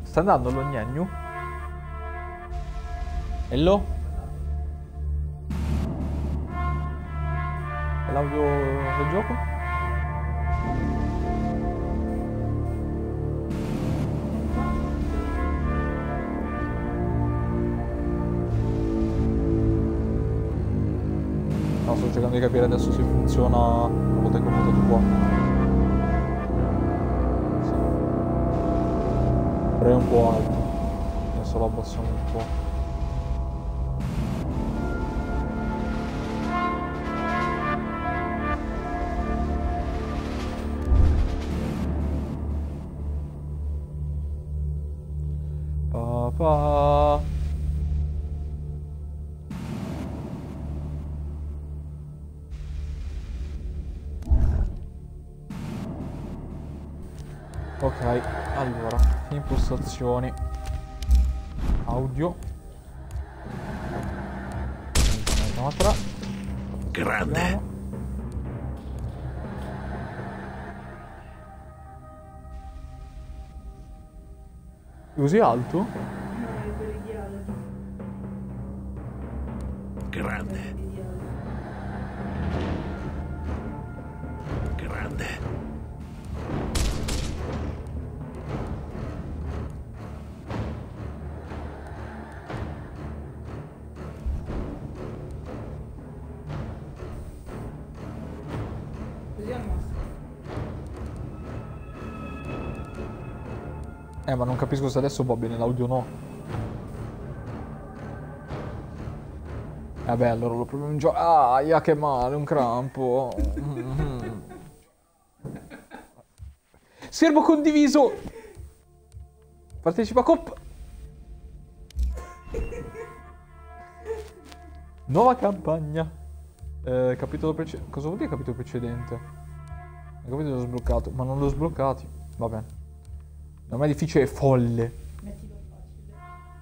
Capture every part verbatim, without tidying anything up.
Sta andando lo gnagnu? Hello? È l'audio del gioco? No, sto cercando di capire adesso se funziona una volta che ho votato qua. Sì. Però è un po' alto. Adesso lo abbassiamo un po'. Papà. Ok, allora, impostazioni, audio, nota, grande. Così alto? Grande. Grande. Eh, ma non capisco se adesso va bene l'audio o no. Vabbè, allora lo proviamo in gioco. Ah, ia, che male, un crampo. Mm-hmm. Schermo condiviso. Partecipa Cop. Nuova campagna. Eh, capitolo precedente. Cosa vuol dire capitolo precedente? Il capitolo l'ho sbloccato, ma non l'ho sbloccato. Va bene. Non è difficile, è folle. Mettilo facile.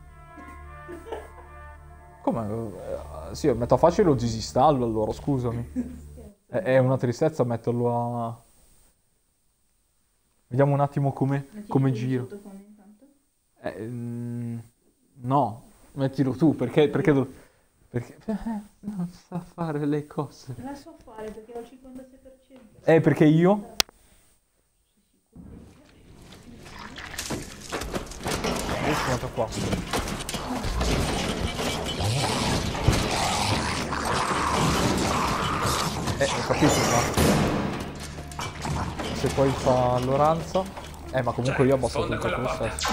Come? Eh, sì, metto facile lo disinstallo allora, scusami. È, è una tristezza metterlo a... Vediamo un attimo come, come gira. Eh, mm, no, mettilo tu, perché... perché, do... perché eh, non sa fare le cose. Non la so fare perché ho il cinquantasei per cento. Eh, perché io? Guarda qua. Eh, ho capito, ma se poi fa l'oranza. Eh, ma comunque io ho abbassato il colpo lo stesso.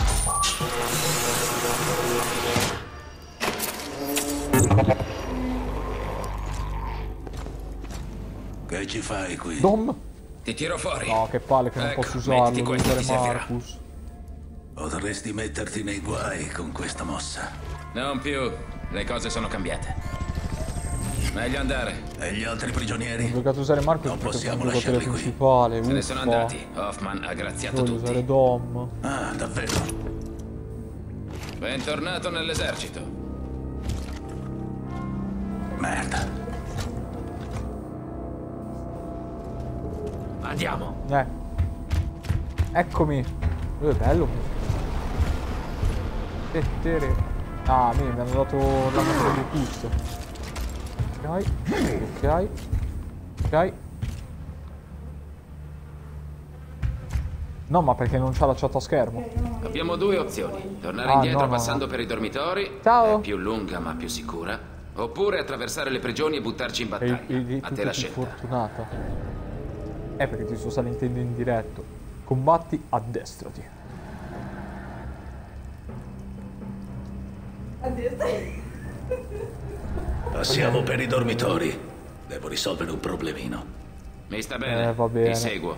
Che ci fai qui? Dom? Ti tiro fuori. No, che palle che non Ecco, posso usarlo, mettiti devo questo, usare ti servirà. Marcus. Potresti metterti nei guai con questa mossa. Non più. Le cose sono cambiate. Meglio andare. E gli altri prigionieri? Ho giocato a usare Marcus Non perché sono possiamo il giocatore lasciarli qui. principale. Se ne Uffa. sono andati. Hoffman ha graziato Voglio tutti. usare Dom. Ah, davvero? Bentornato nell'esercito. Merda. Andiamo. Eh. Eccomi. Lui è bello. Tettere. Ah, mi hanno dato la macchina di boost. Ok. Ok. Ok. No, ma perché non c'ha la chat a schermo? Abbiamo due opzioni. Tornare Ah, indietro no, no, passando no. per i dormitori. Ciao. È più lunga ma più sicura. Oppure attraversare le prigioni e buttarci in E battaglia. e- e A tu te la sei scelta. fortunata. Eh, perché ti sto salentendo in diretto. Combatti, addestrati. A destra. Passiamo per i dormitori. Devo risolvere un problemino. Mi sta bene. Eh, va bene. Ti seguo.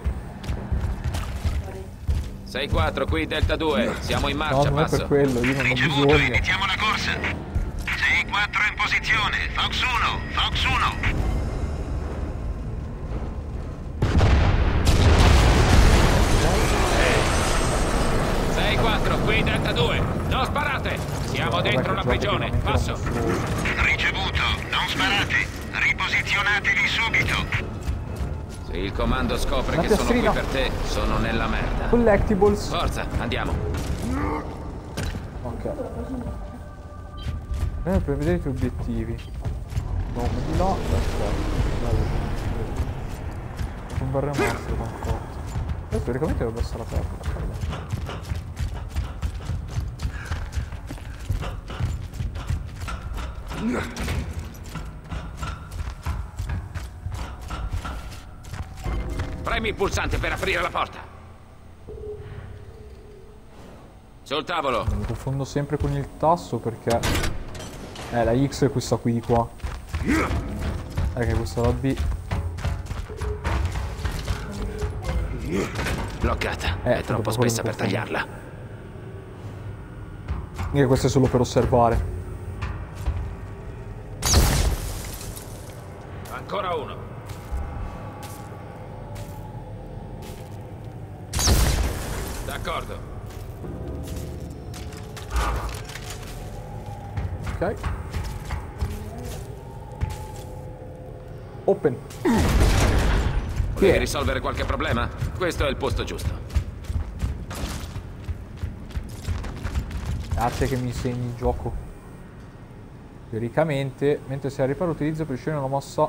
sei quattro, qui Delta due. Siamo in No, marcia, non è passo. per quello, io non ho bisogno. iniziamo la corsa. sei quattro in posizione. Fox uno, Fox uno. sei quattro, qui Delta due. Non sparate. Siamo dentro la prigione. Passo. Ricevuto. Non sparate. Riposizionatevi subito. Se il comando scopre La che sono qui piastrina. per te, sono nella merda. Collectibles. Forza, andiamo. Ok. Eh, per vedere i tuoi obiettivi. Nome di là. Perfetto. Un barre master conforto. E teoricamente dovrebbe essere aperto. Premi il pulsante per aprire la porta. Sul tavolo. Mi confondo sempre con il tasto perché... Eh, la X è questa qui di qua. Eh, che questa la B. Bloccata. Eh, È troppo dopo spessa quello per mi confondo. tagliarla. E questo è solo per osservare. Ancora uno. D'accordo. Ok. Open. Volevi risolvere qualche problema? Questo è il posto giusto. Grazie che mi insegni il gioco. Teoricamente, mentre sei al riparo utilizza per scegliere una mossa.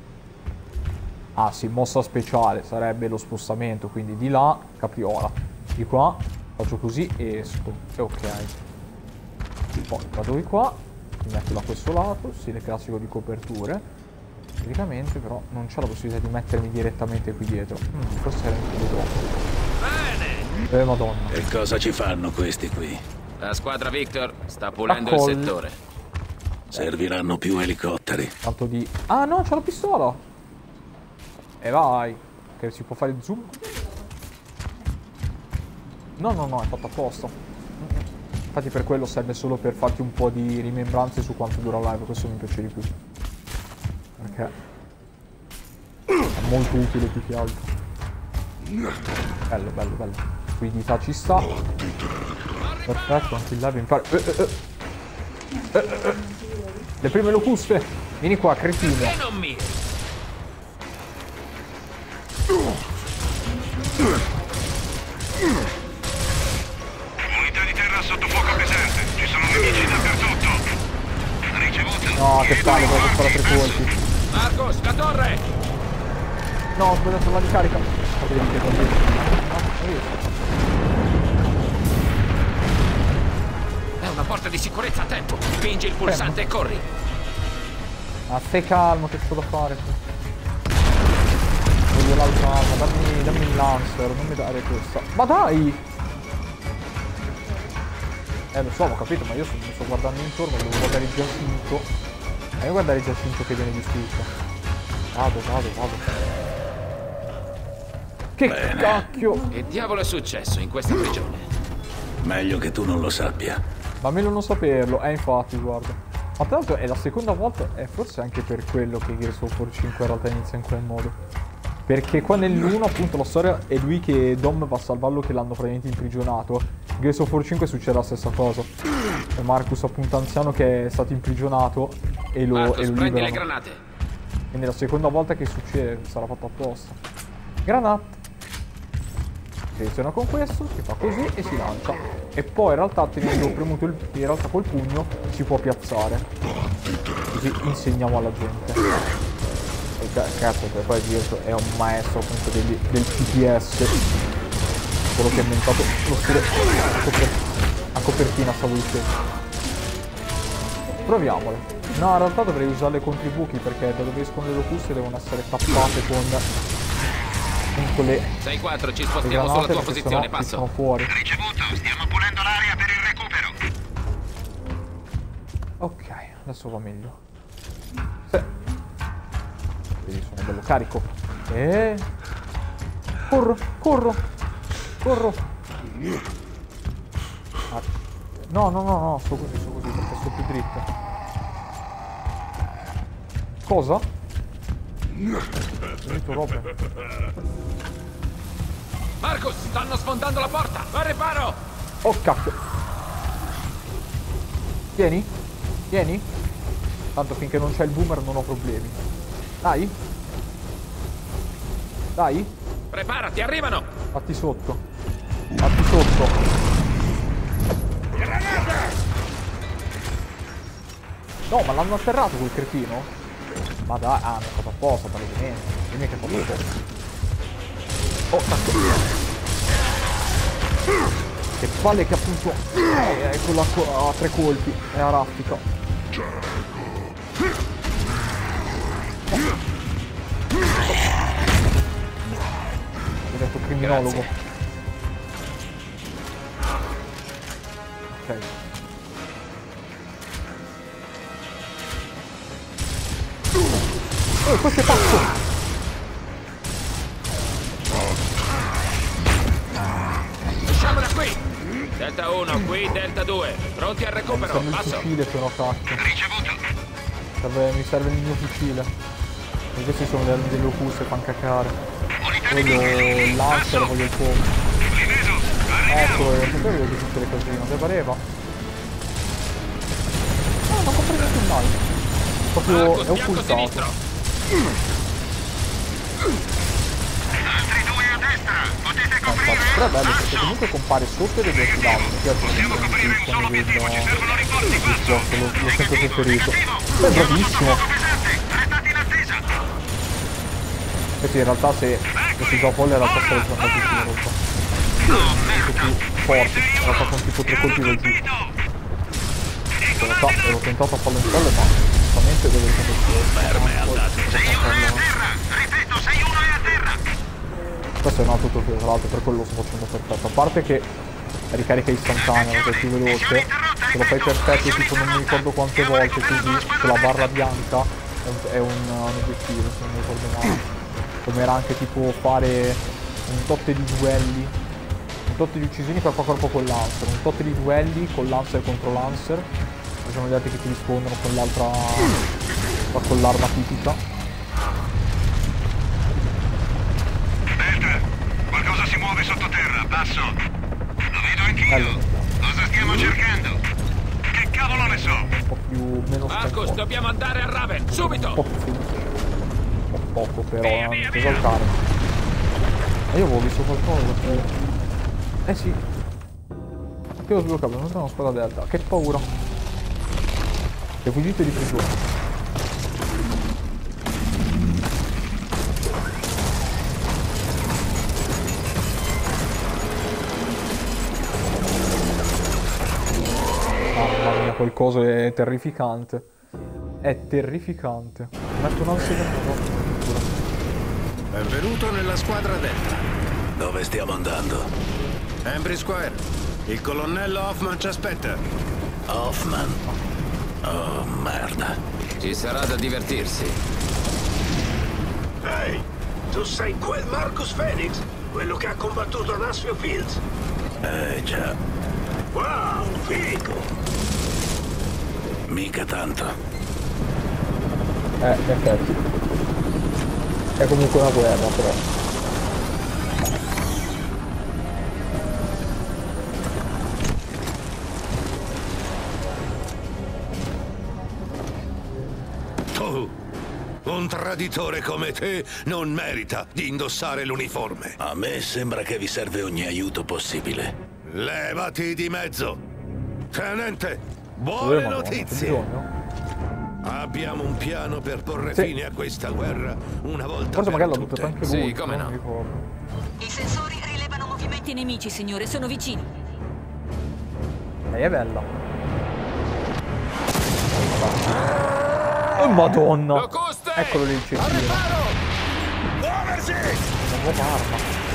Ah sì, mossa speciale, sarebbe lo spostamento, quindi di là, capriola. Di qua, faccio così e esco. E ok. Poi vado di qua, mi metto da questo lato, stile classico di coperture. Teoricamente però non c'è la possibilità di mettermi direttamente qui dietro. Mm, forse era un po' troppo. Bene! Eh madonna. E cosa ci fanno questi qui? La squadra Victor sta pulendo Raccogli. il settore. Serviranno più elicotteri. Tanto di... Ah no, c'ho la pistola! E vai! Che si può fare il zoom? No, no, no, è fatto apposta. Infatti per quello serve solo per farti un po' di rimembranze su quanto dura la live. Questo mi piace di più. Perché è molto utile più che altro. Bello, bello, bello. Fluidità ci sta. Perfetto, anche il live impara. Eh, eh, eh. Eh, eh, eh. Le prime locuste. Vieni qua, cretino. Perché non mi... Unità di terra sotto fuoco pesante. Ci sono nemici dappertutto. Ricevuto. No, che palle, voglio sparare tre colpi. Marcos, la torre! No, ho sbagliato la ricarica. Vediamo che va bene. No, non riesco. È una porta di sicurezza a tempo. Spingi il pulsante e corri. Ma stai calmo, che c'ho da fare? Voglio l'altra arma, dammi, dammi il lancer, non mi dare questa. Ma dai! Eh lo so, ho capito, ma io sto, mi sto guardando intorno, devo guardare il Giacinto. E io guardare il Giacinto che viene distrutto. Vado, vado, vado. Che Bene. cacchio! Che diavolo è successo in questa prigione? Meglio che tu non lo sappia. Ma meglio non saperlo, eh infatti, guarda. Ma tra l'altro è la seconda volta, e forse anche per quello che Gears of War cinque in realtà inizia in quel modo. Perché qua nell'uno appunto la storia è lui che Dom va a salvarlo che l'hanno praticamente imprigionato. In Gears of War cinque succede la stessa cosa. È Marcus appunto anziano che è stato imprigionato e lo, Marcos, e lo prendi le liberano. granate. Quindi la seconda volta che succede sarà fatto apposta. Granate. Seleziona con questo, si fa così e si lancia. E poi in realtà tenendo premuto il, in realtà col pugno si può piazzare. Così insegniamo alla gente. E cazzo, che poi Gears è un maestro appunto del, del P T S. Quello che ha inventato lo stile a, coper a copertina, stavo dicendo. Proviamole. No, in realtà dovrei usarle contro i buchi perché da dove escono le locuste devono essere tappate con... con le... sei quattro, ci le spostiamo granate, sulla tua perché posizione, sennò si sono passo. fuori. Ricevuto. Stiamo pulendo l'area per il recupero. Ok, adesso va meglio. Sì. Vedi, sono bello carico. E... corro, corro, corro. Ah. No, no, no, no, sto così, sto così, perché sto più dritto. Cosa? Ho finito roba. Marcos, stanno sfondando la porta. Va al riparo. Oh cacchio. Vieni? Vieni? Tanto finché non c'è il boomer non ho problemi. Dai? Dai? Preparati, arrivano. Fatti sotto. Fatti sotto. Granata! No, ma l'hanno atterrato quel cretino? Ma dai, ah, mi ha fatto apposta, palesemente. Dimmi che ha fatto apposta. Oh, cazzo. Che palle che appunto è quella a tre colpi, è a raffica. Ho detto criminologo. Ok. Oh, questo è pazzo! Usciamo da qui! Delta uno, qui Delta due. Pronti al recupero, Serve il passo! fucile però, cacchio. Ricevuto. Serve, mi serve il mio fucile. E questi sono delle, delle opus che fanno cacare. Unità Voglio nemiche. il laser, voglio il fuoco. Rivedo. Arriviamo. Eccolo, non sapevo di tutte le cose, non ti pareva? No, non comprendo più mai. Proprio Marcus, è bianco occultato. sinistro! Altri due a destra. Potete No, infatti, coprire. però è bello perché Passo. comunque compare sotto e vedersi l'altro. Mi piace Possiamo coprire un solo obiettivo. Ci servono rinforzi. Passo. gioco, l'ho l'ho sempre preferito. Negativo. Beh, è bravissimo. Fuoco pesante. Restate in attesa. Perché in realtà se questi gioco in realtà sarebbe una cosa in realtà. No, Molto merda. più forti. In realtà sono tipo tre colpi del giù. In realtà ero tentato a farlo in pelle, ma giustamente dove è Ferme, andate. sei uno è a terra. Ripeto, sei uno è a terra. Questo è un altro tutorial, tra l'altro per quello lo sto facendo perfetto. A parte che ricarica istantanea, che è più veloce. Se lo fai perfetto tipo non mi ricordo quante volte così, con la barra bianca è un, è un, un obiettivo, se non mi ricordo male. Come era anche tipo fare un tot di duelli, un tot di uccisioni corpo a corpo con Lancer, un tot di duelli con Lancer contro Lancer. Ci sono gli altri che ti rispondono con l'altra, con l'arma tipica. Delta, qualcosa si muove sottoterra, passo. Lo vedo anch'io. Bello. Cosa stiamo cercando? Che cavolo ne so? Un po' più, meno Marcus, sconforto. dobbiamo andare a Raven, Un subito! po' più felice. Un po' poco però, Via, non via, ti via. esaltare. Ma io avevo visto qualcosa qui. Eh sì. Che ho sbloccato, non sono una spada delta. Che paura. Che fuggite di prigione. Mamma mia, quel coso è terrificante. È terrificante. Metto una seconda. Benvenuto nella squadra Delta. Dove stiamo andando? Embry Square. Il colonnello Hoffman ci aspetta. Hoffman. Oh, merda. Ci sarà da divertirsi. Ehi, tu sei quel Marcus Phoenix? Quello che ha combattuto a Nashville Fields? Eh, già. Wow, figo! Mica tanto. Eh, in effetti. È comunque una guerra, però. Tu, un traditore come te, non merita di indossare l'uniforme. A me sembra che vi serve ogni aiuto possibile. Levati di mezzo. Tenente, buone Dove, Madonna, che notizie. bisogno? Abbiamo un piano per porre Sì. fine a questa guerra una volta Forse per magari l'ha tutte. buttato anche Sì, lui. come non no. mi ricordo. I sensori rilevano movimenti nemici, signore, sono vicini. Lei è bella. Oh madonna! Locuste! Eccolo lì il cecchino. La nuova arma.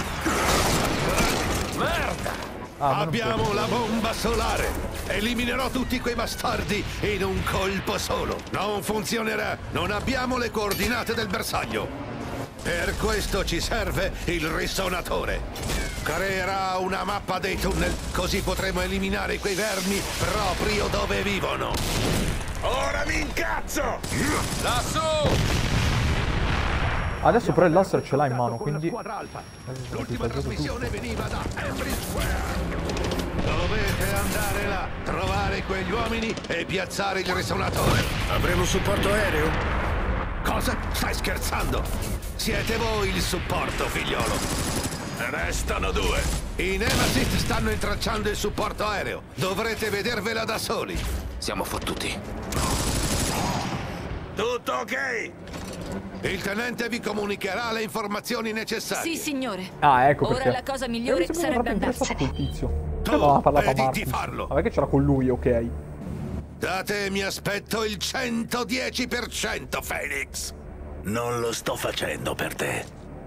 Merda! Ah, ma non Abbiamo può- la bomba solare. Eliminerò tutti quei bastardi in un colpo solo. Non funzionerà. Non abbiamo le coordinate del bersaglio. Per questo ci serve il risonatore. Creerà una mappa dei tunnel, così potremo eliminare quei vermi proprio dove vivono. Ora mi incazzo! Lassù! Adesso però il laser ce l'ha in mano, quindi... L'ultima trasmissione veniva da Embry Square. Dovete andare là, trovare quegli uomini e piazzare il risonatore. Avremo supporto aereo? Cosa? Stai scherzando? Siete voi il supporto, figliolo. Restano due. I Nemesis stanno intralciando il supporto aereo. Dovrete vedervela da soli. Siamo fottuti. Tutto ok? Il tenente vi comunicherà le informazioni necessarie. Sì, signore. Ah, ecco Ora perché. la cosa Eh, migliore mi sembra sarebbe proprio interessato andarsene. col tizio. Tu Che aveva parlato a vedi di Marcus. farlo. Vabbè che c'era con lui, ok. Da te mi aspetto il centodieci per cento, Phoenix. Non lo sto facendo per te.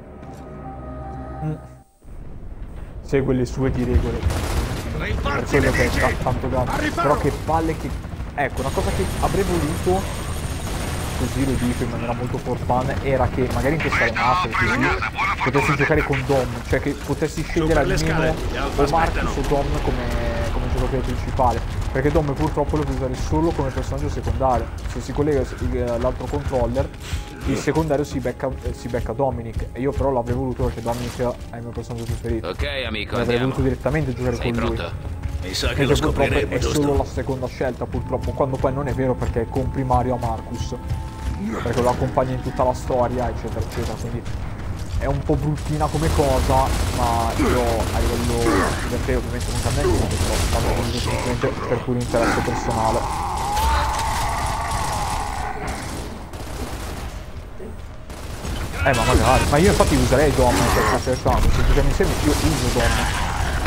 Segue le sue di regole. Per Rinforzi quello che è nemici! ta- tanto grande. Al riparo! Però che palle che... Ecco, una cosa che avrei voluto, così lo dico in maniera molto for fun, era che magari in questa remaster così potessi giocare con Dom, cioè che potessi scegliere per le almeno scale, gli altri o Marcus aspettano. o Dom come, come giocatore principale. Perché Dom purtroppo lo puoi usare solo come personaggio secondario. Se si collega il- l'altro controller, il secondario si becca, eh, si becca Dominic. E io però l'avrei voluto perché Dominic è il mio personaggio preferito. Ok, amico, L'avrei andiamo. voluto direttamente giocare Sei con lui. pronto? Mi sa che Invece lo purtroppo scopriremo, è giusto? solo la seconda scelta, purtroppo, quando poi non è vero perché compri Mario a Marcus. Perché lo accompagna in tutta la storia, eccetera, eccetera. Quindi è un po' bruttina come cosa, ma io a livello di te ovviamente non cambia niente, però stavo voluto semplicemente per puro interesse personale. Eh ma magari, ma io infatti userei Dom per questa realtà, se giochiamo insieme io uso Dom.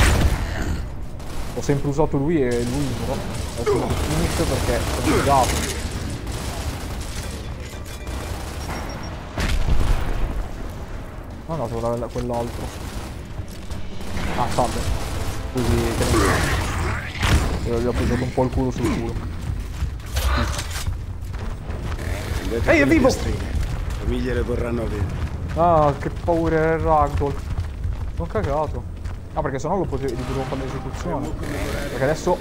Ho sempre usato lui e lui uso. Ho usato Phoenix perché sono obbligato. No, no, devo dare quell'altro. Ah, salve. Così tenete. Gli ho preso un po' il culo sul culo. Ehi, è vivo! Famiglie le vorranno avere. Ah, che paura era il ragdoll. Sono cagato. Ah, perché sennò lo potevo, gli potevo fare l'esecuzione. Perché adesso...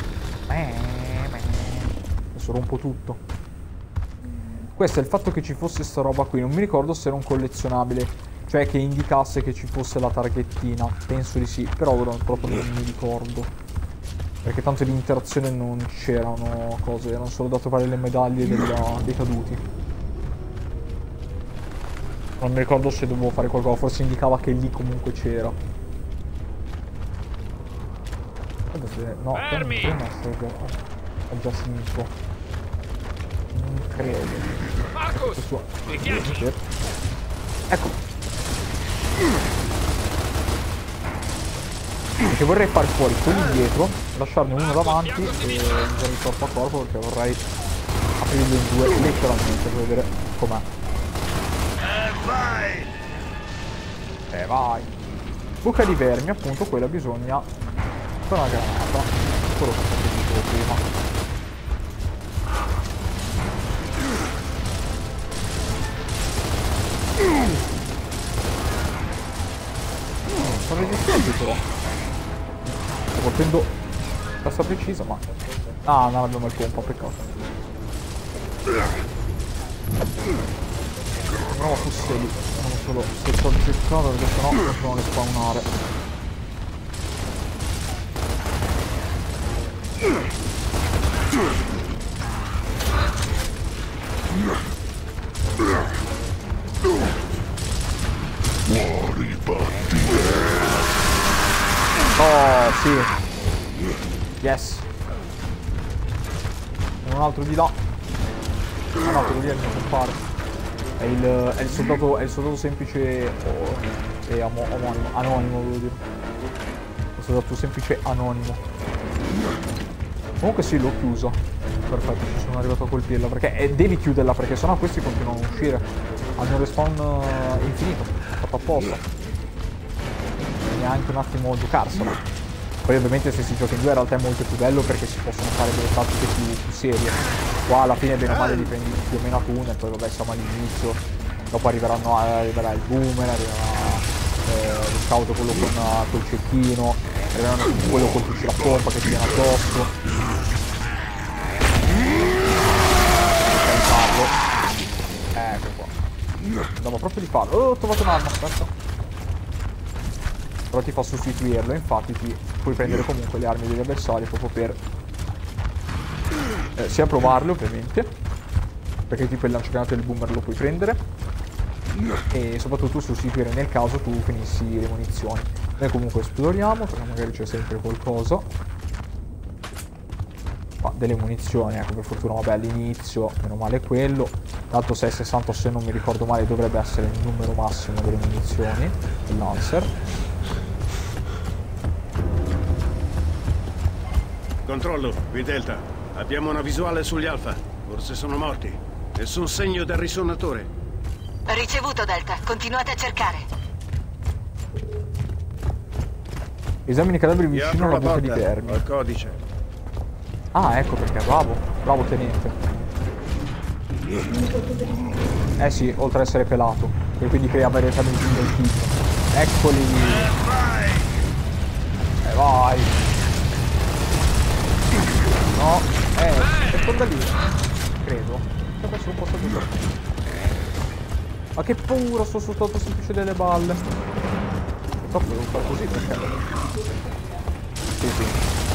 Adesso rompo tutto. Questo è il fatto che ci fosse sta roba qui. Non mi ricordo se era un collezionabile. Cioè che indicasse che ci fosse la targhettina. Penso di sì. Però ora proprio non mi ricordo. Perché tanto di interazione non c'erano cose. Erano solo da trovare le medaglie della, dei caduti. Non mi ricordo se dovevo fare qualcosa. Forse indicava che lì comunque c'era. No, Fermi! prima ho già finito. Non credo. Marcus! Questo... Mi chiami? Ecco. Perché vorrei far fuori quelli dietro, lasciarne uno davanti e usare il corpo a corpo perché vorrei aprirlo in due letteralmente per vedere com'è. E vai! E vai! Buca di vermi, appunto, quella bisogna con una granata. Quello che ho detto prima. Sono resistenti però. Sto colpendo testa precisa, ma... Ah, non abbiamo il pompa, peccato. Sembrava fosse lì. Non solo se sto cercando perché sennò continuano a spawnare. Oh, sì. Yes. Un altro di là. Un altro di là mi compare. È il, è il soldato. È il soldato semplice. Oh, e amo, omonimo. Anonimo volevo dire. Il soldato semplice anonimo. Comunque sì, l'ho chiuso. Perfetto, ci sono arrivato a colpirla. Perché eh, devi chiuderla perché sennò questi continuano a uscire. Hanno un respawn uh, infinito. Fatto apposta. Neanche un attimo giocarsela. Poi ovviamente se si gioca in due in realtà è molto più bello perché si possono fare delle tattiche più, più serie. Qua alla fine bene o male li prendi più o meno a tunnel, poi vabbè siamo all'inizio, dopo arriveranno, arriverà il boomer, arriverà eh, lo scout quello con uh, col cecchino, arriveranno quello col fucile a pompa che ti viene addosso. Devi farlo. Ecco qua. Andiamo proprio di farlo. Oh, ho trovato un'arma, aspetta. Però ti fa sostituirlo, infatti ti puoi prendere comunque le armi degli avversari proprio per eh, sia provarle ovviamente, perché tipo il lanciagranate del boomer lo puoi prendere, e soprattutto sostituire nel caso tu finissi le munizioni. Noi comunque esploriamo perché magari c'è sempre qualcosa. Ma delle munizioni, ecco, per fortuna, vabbè, all'inizio, meno male quello. Tanto sei sessanta, se non mi ricordo male, dovrebbe essere il numero massimo delle munizioni, il Lancer. Controllo, qui Delta. Abbiamo una visuale sugli Alfa. Forse sono morti. Nessun segno del risonatore. Ricevuto, Delta. Continuate a cercare. Esamini i cadaveri Vi vicino apro alla la buca di porta. vermi. Ho il codice. Ah, ecco perché, bravo. Bravo tenente. Eh sì, oltre ad essere pelato. E quindi crea avere il cadavere del tipo. Eccoli lì. E vai! E vai. No, eh, è da lì. Credo. Deve essere un po' stato. Ma che paura, sto soltanto semplice delle balle. Purtroppo devo fare così perché. Sì, sì.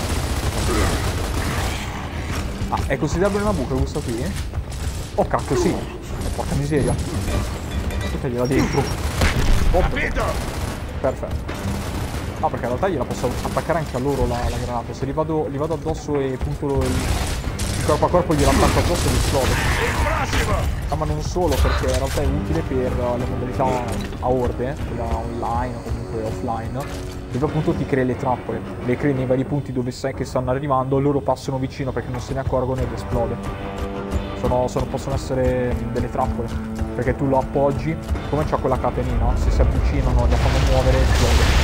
Ah, è considerabile una buca questa qui? Oh cacchio, sì. Oh, porca miseria. Buttegliela dentro. Oh, perfetto. No, perché in realtà gliela posso attaccare anche a loro la, la granata. Se li vado, li vado addosso e punto il, il corpo a corpo, gliela attacco addosso e li esplode. Ah, ma non solo, perché in realtà è utile per le modalità a orde, quella online o comunque offline, dove appunto ti crei le trappole. Le crei nei vari punti dove sai che stanno arrivando, loro passano vicino perché non se ne accorgono ed esplode. Sono, sono, possono essere delle trappole, perché tu lo appoggi, come c'ha quella catenina, se si avvicinano e la fanno muovere, esplode.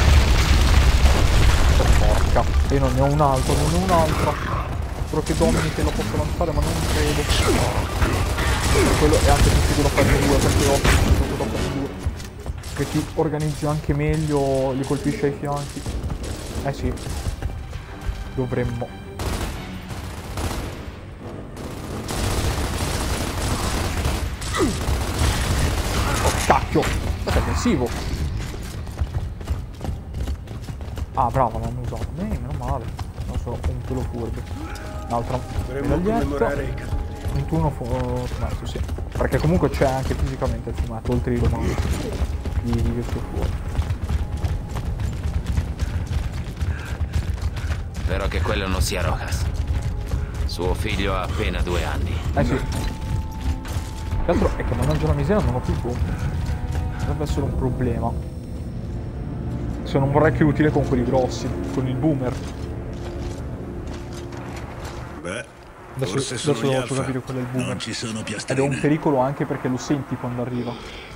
Porca, io non ne ho un altro, non ne ho un altro. Spero che Dominic lo posso lanciare, ma non credo. Quello è anche più sicuro farne due, perché ho sicuro da farne due. Che ti organizzi anche meglio, li colpisci ai fianchi. Eh sì. Dovremmo. Oh cacchio! Questo è aggressivo! Ah, bravo, l'hanno usato. Eh, meno male. Non sono un pelo furbo. L'altra medaglietta. Un turno fumetto, sì. Perché comunque c'è anche fisicamente il fumetto, oltre i romanzi di Virtua Fuori. Spero che quello non sia Rojas. Suo figlio ha appena due anni. Eh sì. L'altro è che mannaggia la miseria non ho più bombe. Dovrebbe essere un problema. Se non vorrei più utile con quelli grossi, con il boomer. Beh, Adesso, forse adesso sono gli devo Alfa. capire quello è il boomer. Non ci sono Ed è un piastrine. pericolo anche perché lo senti quando arriva.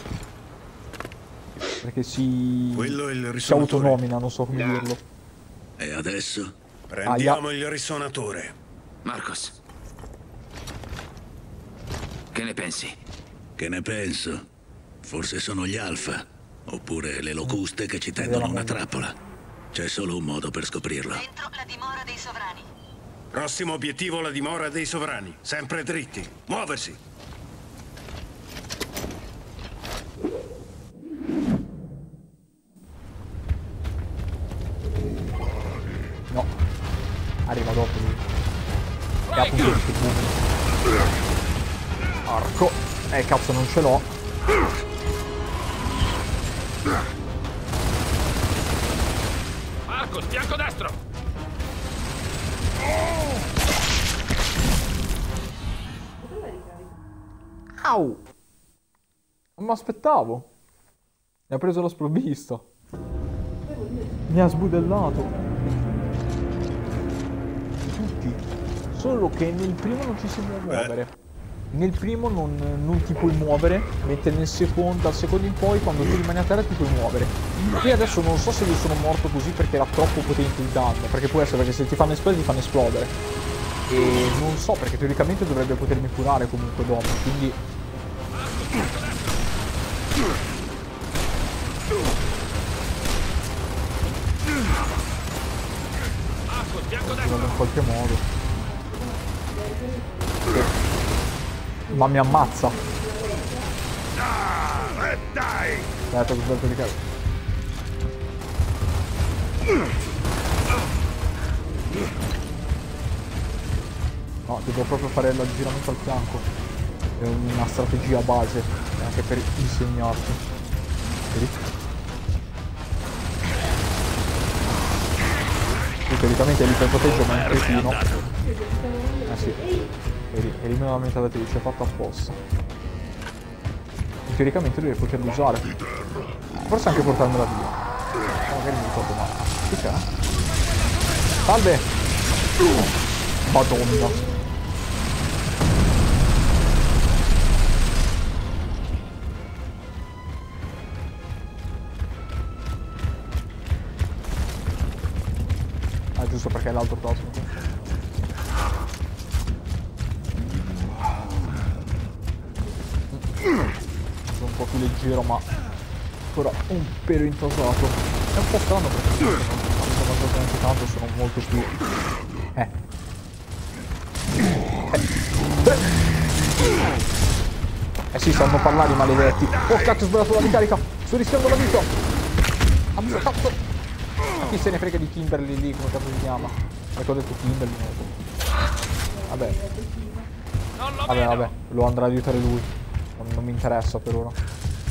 Perché si... Quello è il si risonatore. autonomina, non so come dirlo. E adesso? Prendiamo il risonatore. Marcos. Che ne pensi? Che ne penso? Forse sono gli Alfa. Oppure le locuste che ci tendono una trappola. C'è solo un modo per scoprirlo. Dentro la dimora dei sovrani. Prossimo obiettivo la dimora dei sovrani. Sempre dritti. Muoversi. No. Arriva dopo lui. E appunto il boomer. Arco. Eh cazzo non ce l'ho. Marcos, fianco destro! Au! Non mi aspettavo. Mi ha preso la sprovvista. Mi ha sbudellato. Tutti. Solo che nel primo non ci si può muovere. Nel primo non, non ti puoi muovere, mentre nel secondo, dal secondo in poi, quando tu rimani a terra ti puoi muovere. Qui adesso non so se io sono morto così perché era troppo potente il danno, perché può essere perché se ti fanno esplodere ti fanno esplodere. E non so, perché teoricamente dovrebbe potermi curare comunque dopo, quindi... Marcos, fianco destro! in qualche modo. Ma mi ammazza. Ah, e dai! Aspetta, aspetta di caso. No, devo proprio fare l'aggiramento al fianco. È una strategia base, anche per insegnarti. Vedi? Tu teoricamente lì per proteggere, ma è un cretino. sì. Vedi, elimina la metallatrice, è fatta apposta. Teoricamente dovrei poterlo usare. Forse anche portarmela via. Magari mi ricordo male. Che c'è? Salve! Madonna. Ah, giusto perché è l'altro prossimo. Sono un po' più leggero, ma ancora un pelo intasato. È un po' strano perché non ho mangiato neanche tanto, sono molto più... Eh. Eh. Eh sì, sanno parlare i maledetti. Oh cazzo, ho sbagliato la ricarica. Sto rischiando la vita. Ammazza cazzo. Chi se ne frega di Kimberly lì, come cazzo si chiama? Perché ho detto Kimberly, non lo so. Vabbè. Vabbè, vabbè, lo andrà ad aiutare lui. Non, non mi interessa per ora.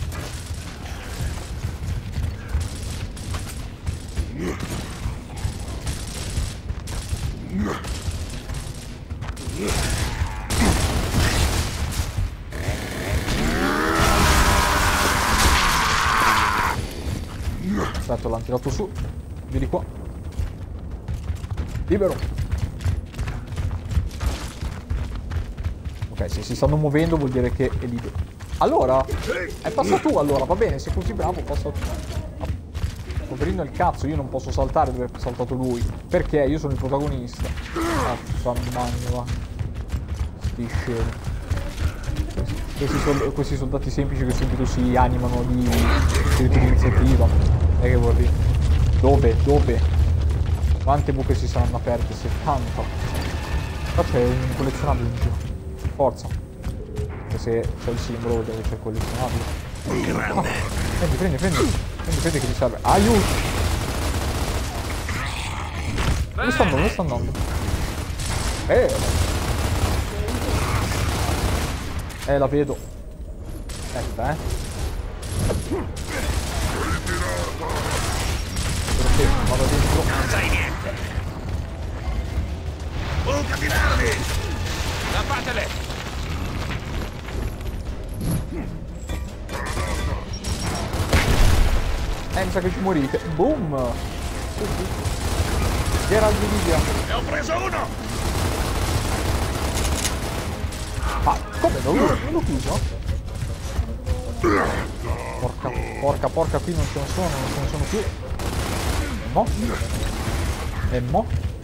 Aspetta, l'hanno tirato su. Vieni qua. Libero. Ok, se si stanno muovendo vuol dire che è libero. Allora, eh, passa tu allora, va bene, sei così bravo, passa tu. Poverino il cazzo, io non posso saltare dove ha saltato lui. Perché? Io sono il protagonista. Cazzo, magno, va. Sti scemi. Questi, sold questi soldati semplici che subito si animano di spirito di iniziativa. E che vuol dire? Dove? Dove? Quante buche si saranno aperte? settanta. Qua c'è un collezionabile in giro. Forza. Perché se c'è il simbolo vuol dire che c'è il collezionabile. Grande. Ah, prendi, prendi, prendi. Prendi, prendi che ti serve. Aiuto! Dove sta andando? Dove sta andando? Eh! Eh, la vedo. Aspetta, eh. Perché vado dentro. Non sai niente. Buca tirarli! Tappatele! Eh, mi sa che ci morite. Boom! Geralt di Livia. Ne ho preso uno! Ah, come? Non l'ho chiuso? Porca, porca, porca, qui non ce ne sono, non ce ne sono più. E mo? E mo?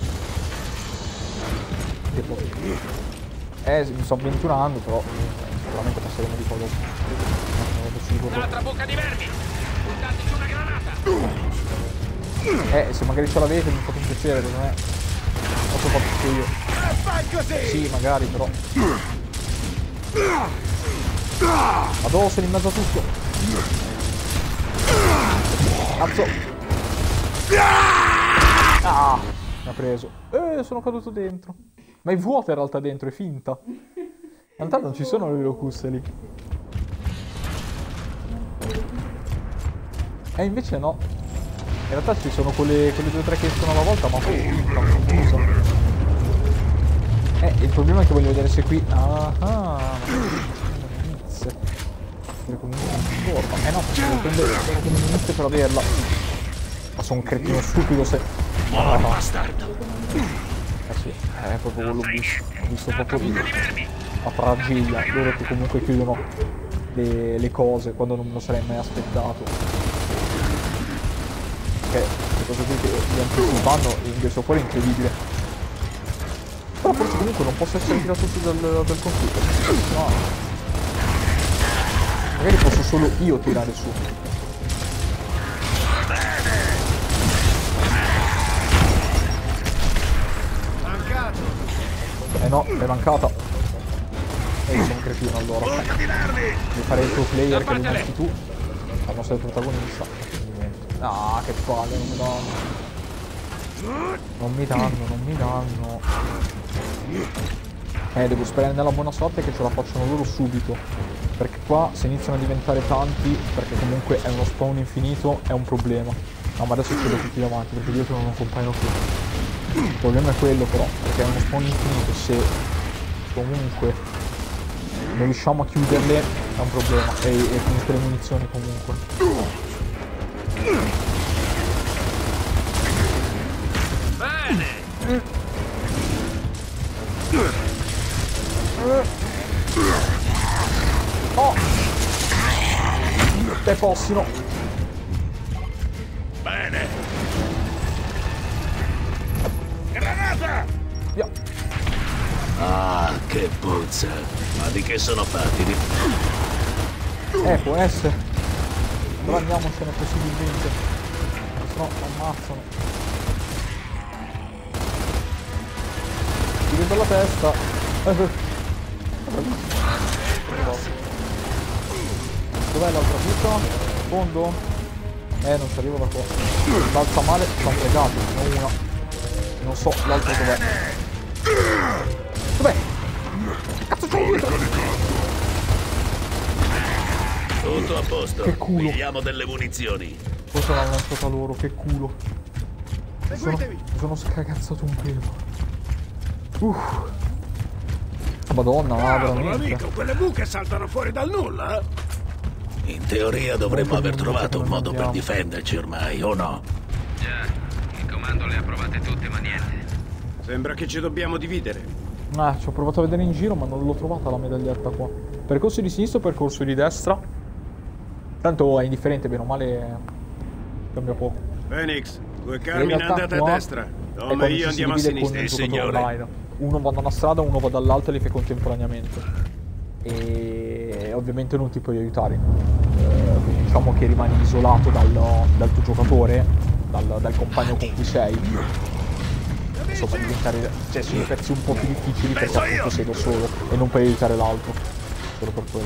Tipo... Eh, mi sto avventurando, però sicuramente passeremo di qua dopo. Un'altra bocca di vermi! Buttateci una granata! Eh, se magari ce l'avete mi fate un piacere, non è... Posso far tutto io. Fai così! Sì, magari, però... Vado, sono in mezzo a tutto. Cazzo. Ah, mi ha preso. Eh, sono caduto dentro. Ma è vuota in realtà dentro, è finta. In realtà non ci sono le locuste lì. E invece no. In realtà ci sono quelle, quelle due o tre che escono alla volta, ma poi è finta, non uso. Eh, il problema è che voglio vedere se qui... Ah, ah, eh no, perché devo prendere l'inizio per averla. Ma sono un cretino stupido se... Oh, bastardo! Eh sì, è proprio quello visto. Ho visto proprio la tragedia. Loro che comunque chiudono le, le cose quando non me lo sarei mai aspettato. Perché le cose qui che gli anticipano in questo cuore è incredibile. Però forse comunque non posso essere tirato su dal, dal computer. No. Magari posso solo io tirare su. Mancato! Eh no, è mancata. E io sono un cretino allora. Devi fare il tuo player che lo metti tu. Ma non sei il protagonista. Ah, che palle, non mi danno. Non mi danno, non mi danno. Eh, devo sperare nella buona sorte che ce la facciano loro subito. Perché qua se iniziano a diventare tanti, perché comunque è uno spawn infinito, è un problema. No, ma adesso ce li ho tutti davanti, perché dietro non compaiono più. Il problema è quello però, perché è uno spawn infinito, se comunque non riusciamo a chiuderle è un problema. E, e comunque le munizioni comunque. Bene! Oh! Te possino. Bene! Granata! Via. Ah, che puzza. Ma di che sono fatti? Di... Eh, può essere. Però andiamocene possibilmente. Se no ammazzano. Ti vedo la testa. Dov'è l'altra pizza? In fondo? Eh, non ci arrivo da qua. L'alza male, ci hanno fregato. Ne ho una. Non so l'altra dov'è. Dov'è? Cazzo c'ho dietro? Tutto a posto. Che culo. Pigliamo delle munizioni. Cosa l'hanno lanciata loro? Che culo. Mi sono, mi sono scagazzato un pelo. Uff. Madonna, ma veramente. Amico, quelle buche saltano fuori dal nulla. In teoria dovremmo aver trovato un modo per difenderci ormai, o no? Già, il comando le ha provate tutte, ma niente. Sembra che ci dobbiamo dividere. Ah, ci ho provato a vedere in giro, ma non l'ho trovata la medaglietta qua. Percorso di sinistra o percorso di destra? Tanto è indifferente, bene o male cambia poco. Phoenix, due In carmine realtà andate a qua destra. è Tom quando e ci io si andiamo a divide con sinistra. il giocatore signore. online. Uno va da una strada, uno va dall'altra e li fai contemporaneamente. E ovviamente non ti puoi aiutare. Eh, quindi diciamo che rimani isolato dal, dal tuo giocatore, dal, dal compagno con cui sei. Insomma, diventare, cioè sono pezzi un po' più difficili perché appunto sei da solo e non puoi aiutare l'altro. Solo per quello.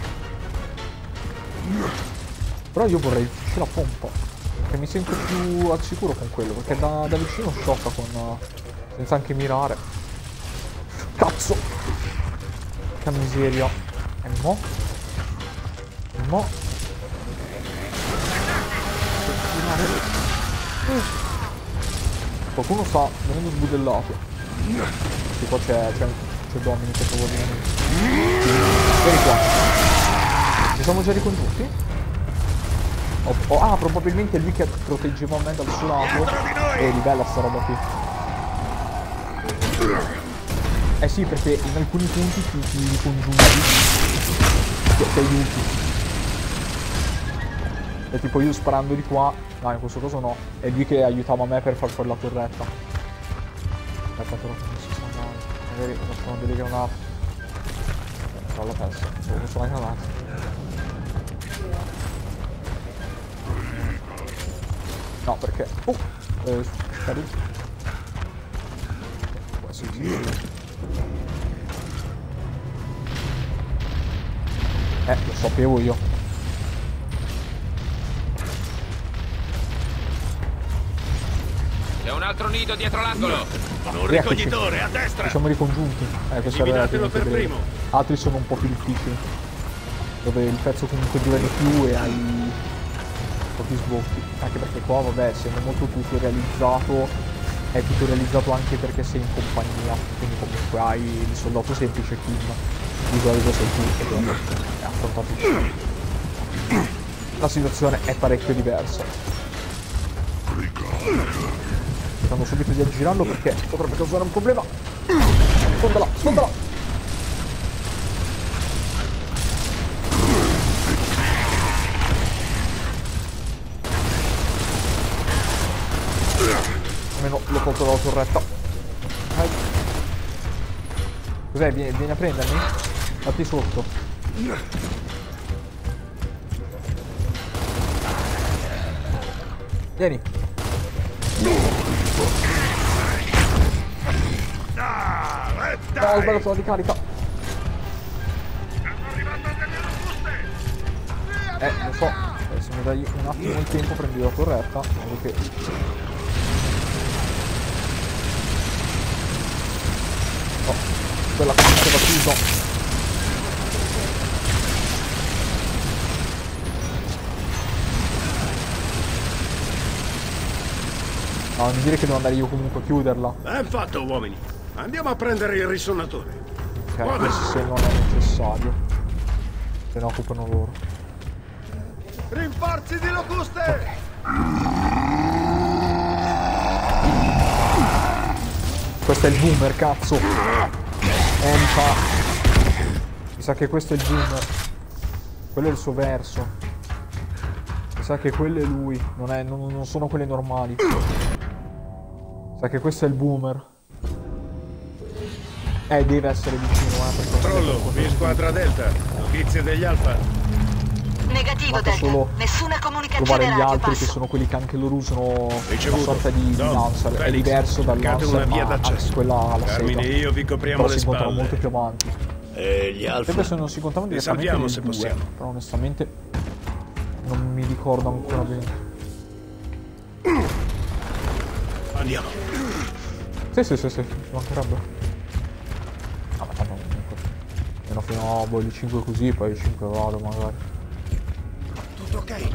Però io vorrei il fucile a pompa, che mi sento più al sicuro con quello, perché da, da vicino sciocca con senza anche mirare. Cazzo! Che miseria. E mo? E mo? Qualcuno sta venendo sbudellato. Sì, qua c'è c'è c'è Dominic che probabilmente. Vieni qua. Ci siamo già ricongiunti? Oh, oh, ah, probabilmente è lui che proteggeva me dal suo lato. E di bella sta roba qui. Eh sì, perché in alcuni punti ti, ti ricongiungi. Ti, ti aiuti. E tipo io sparando di qua. No, in questo caso no. È lui che aiutava me per far fuori la torretta. Aspetta però che non si sa male. Magari facciamo delle granate. Eh, ho la testa. Solo sono granate. No, perché... Oh! Eh, spari. Qua si gira. Eh, lo sapevo io. C'è un altro nido dietro l'angolo. Un ricognitore a destra. Ci siamo ricongiunti. Eh, questo era Eliminatelo per breve. primo. Altri sono un po' più difficili. Dove il pezzo comunque dura di più e hai pochi sbocchi. Anche perché qua, vabbè, essendo molto tutorializzato, è tutorializzato anche perché sei in compagnia. Quindi comunque hai il soldato semplice Kim. Di solito sei tu e quindi è affrontato. La situazione è parecchio diversa. Cercando subito di aggirarlo perché potrebbe causare un problema. Sfondala, sfondala! Almeno l'ho colto dalla torretta. Vai. Cos'è? Vieni, vieni a prendermi? Fatti sotto. Vieni. No, bello, sono di carica. Eh, lo so. Eh, se mi dai un attimo il tempo prendi la torretta. Vedo che... Oh, quella che mi aveva chiuso. No, non dire che devo andare io comunque a chiuderla. Ben fatto, uomini. Andiamo a prendere il risonatore. Ok, adesso se non è necessario. Se ne occupano loro. Rinforzi di locuste! Questo è il boomer, cazzo! Eh, mi fa... Mi sa che questo è il boomer. Quello è il suo verso. Mi sa che quello è lui. Non, è, non, non sono quelli normali. Mi sa che questo è il boomer. Eh, deve essere vicino, eh. Controllo, qui squadra Delta. Notizie degli Alfa. Negativo, Basta Delta. solo Nessuna comunicazione trovare gli radio, altri passo. che sono quelli che anche loro usano una Ricevuto. sorta di, di Dom, Lancer. È Felix, diverso dal cercate Lancer, una via ma anche d'accesso. quella alla Carmine sega. e io vi copriamo Però le si incontrano spalle. molto più avanti. E gli Alfa? Sempre se non si incontravano Li direttamente salviamo nel se due, possiamo. però onestamente non mi ricordo ancora bene. Andiamo. Sì, sì, sì, sì, ci mancherebbe. Ah, ma tanto comunque. Meno fino a boh, il cinque così, poi il cinque vado magari. Tutto ok?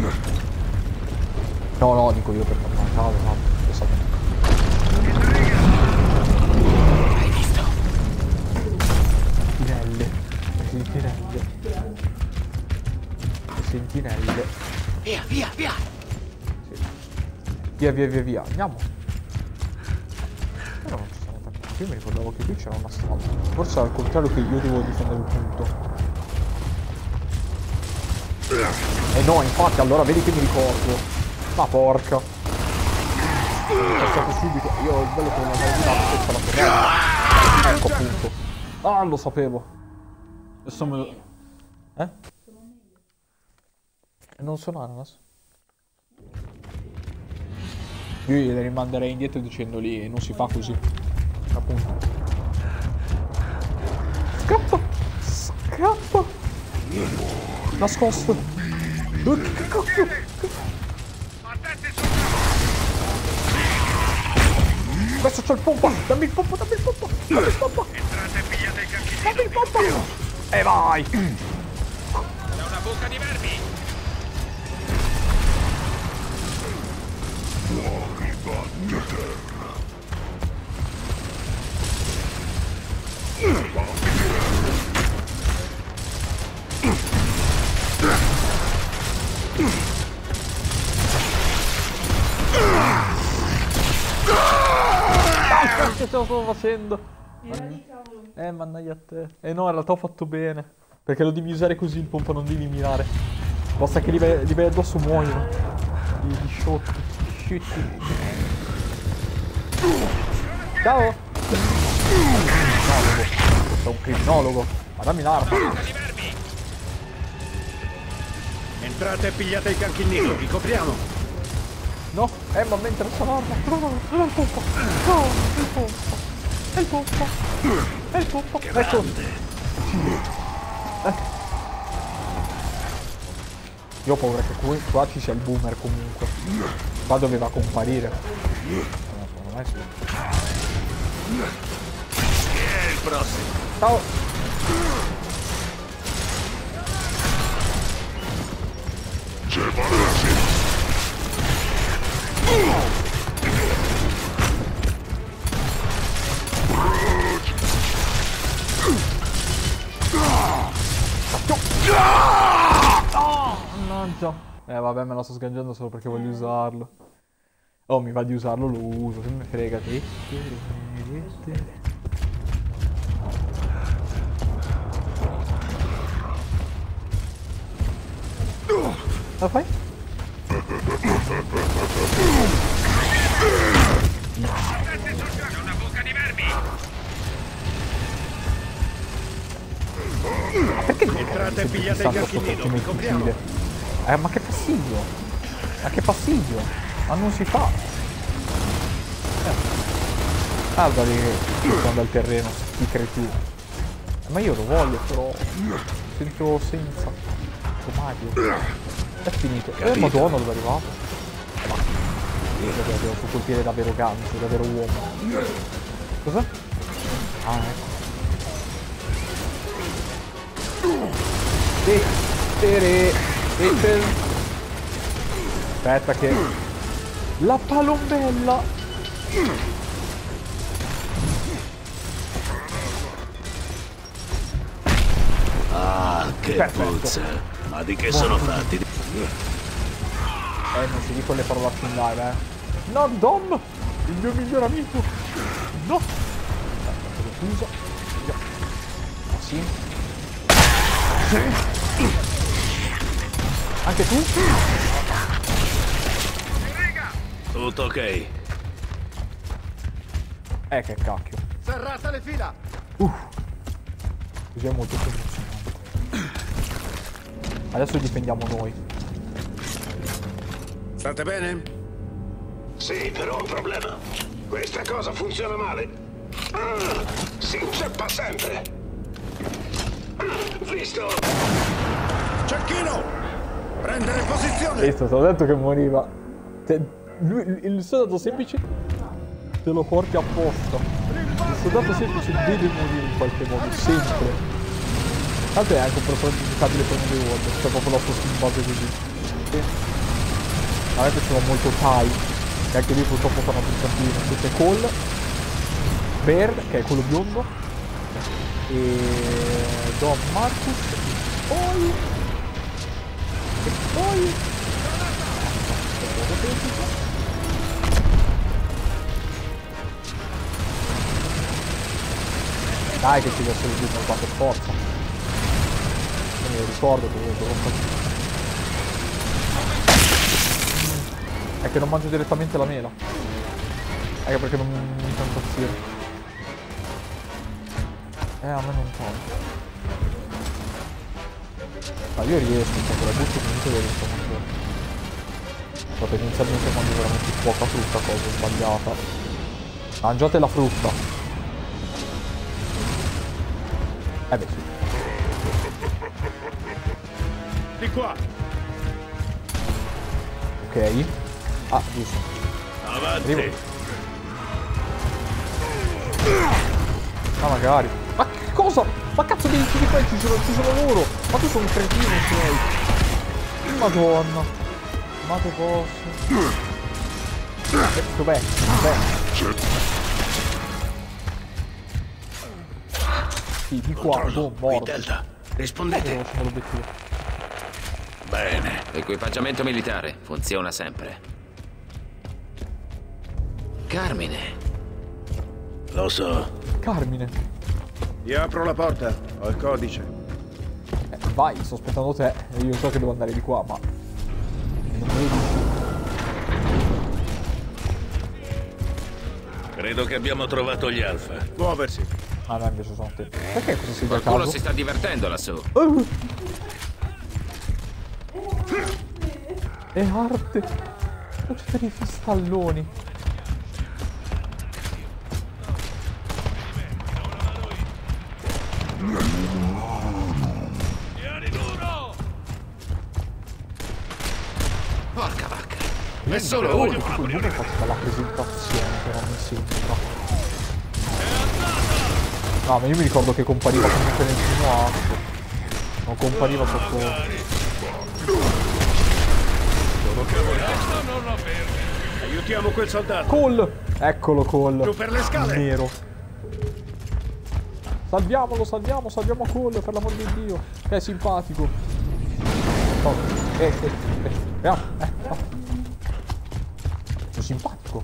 No, no, dico io per tornare a casa, no. Lo so. Hai visto? Sentinelle. Le sentinelle. Le sentinelle. Via, via, via! Sì. Via, via, via, via. Andiamo. Però non ci sono tanti. Io mi ricordavo che qui c'era una strada. Forse al contrario che io devo difendere il punto. Eh no, infatti, allora vedi che mi ricordo. Ma porca. È stato subito. Io il bello che non avevo dato questa la corretta. Ecco appunto. Ah, lo sapevo. Adesso me lo... Eh? Non sono ananas. Io le rimanderei indietro dicendogli non si fa così. Appunto. Scappa! Scappa! Nascosto! Che cacchio! Adesso c'ho il pompa! Dammi il pompa, dammi il pompa! Dammi il pompa! Entrate e pigliate i cacchini. Dammi il pompa! E vai! C'è una buca di vermi! Che ce lo stavo facendo? Era di cavolo. Eh, mannaggia a te. Eh no, in realtà ho fatto bene. Perché lo devi usare così il pompa, non devi mirare. Basta che li vai, li vai addosso muoiono. Gli, gli sciocchi. Sciutti. Ciao! Criminologo. Sei un criminologo. Ma dammi l'arma. Buca di vermi! Entrate e pigliate i canchinini. Vi copriamo. No? Eh, ma mentre c'è l'arma. No, no, no, è il pompa. No, è il pompa. È il pompa. È il pompa. Ecco. Eh. Io ho paura che qui, qua ci sia il boomer comunque. Qua doveva comparire. No, non è sì. Chi è il prossimo? Ciao. Oh, mannaggia. Eh vabbè, me la sto sgangiando solo perché voglio usarlo. Oh, mi va di usarlo, lo uso. Che me frega te. La fai? C'è una buca di vermi! Perché Entrate e pigliate i canchinini. Vi copriamo. Eh, ma che fastidio! Ma che fastidio! Ma non si fa! Eh. Ah, guarda che quando al terreno, ti credi. Eh, ma io lo voglio, però sento senza. Mario. È finito. Eh, madonna, dove è arrivato? Eh, ma... Io devo su colpire davvero gancio, davvero uomo. Cosa? Ah, ecco. Tere, tere. Aspetta che... La palombella! Che Perfetto. puzza. Ma di che sono fatti? Eh, non si dicono le parolacce in live, eh. No, Dom! Il mio miglior amico! No! Aspetta, chiuso. Via. Ah, sì. Anche tu? Tutto ok. Eh, che cacchio. Serrate le fila! Uff. Così è molto più emozionante. Adesso difendiamo noi. State bene? Sì, però ho un problema. Questa cosa funziona male. Ah, si inceppa sempre. Ah, visto? Cecchino! Prendere posizione! Visto, ti ho detto che moriva. Te, lui, il soldato semplice te lo porti apposta. Il soldato semplice deve morire in qualche modo, sempre. Tanto è anche un personaggio giocabile per un reward, cioè proprio la posto in base così. Sì. A me piaceva molto Tai, che anche lui purtroppo fa una bruciatina. Questo è Cole, Bear, che è quello biondo, e Don Marcus, e poi... E poi... Dai che ci deve essere giù qua per forza. Non mi ricordo che dovevo fare. È che non mangio direttamente la mela. Anche perché non mi fa impazzire. Eh, a me non tanto. Ma io riesco, perché la butto comunque lo riesco a mangiare. Ma tendenzialmente mangio veramente poca frutta, cosa sbagliata. Mangiate la frutta. Eh beh sì. Di qua! Ok. Ah, giusto. Avanti! Arrivo. Ma magari. Ma che cosa? Ma cazzo di di qua ci sono, ci sono loro! Ma tu sono un cretino sei! Madonna! Ma che posso? Eh, dov'è? Dov'è? Sì, di qua, boh, Qui morto. Delta. Rispondete. Sono l'obiettivo. Bene. Equipaggiamento militare, funziona sempre. Carmine. Lo so. Carmine. Io apro la porta, ho il codice. Eh, vai, sto aspettando te. Io so che devo andare di qua, ma... non me lo dici. Credo che abbiamo trovato gli Alfa. Muoversi. Ah no, invece sono te. Perché cosa si dà Qualcuno caso? si sta divertendo lassù. Uh. È arte. Non c'è dei fistalloni. Porca vacca. È solo uno! Tipo il nome fatto dalla presentazione, però mi sembra. No, ma io mi ricordo che compariva comunque nel primo atto. Non compariva sotto... Aiutiamo quel soldato! Cole! Eccolo Cole. Giù per le scale! Nero. Salviamolo, salviamo, salviamo Cole, per l'amor di Dio. Che è simpatico. Oh, eh, eh, eh, eh, ah, eh, ah. Sono simpatico.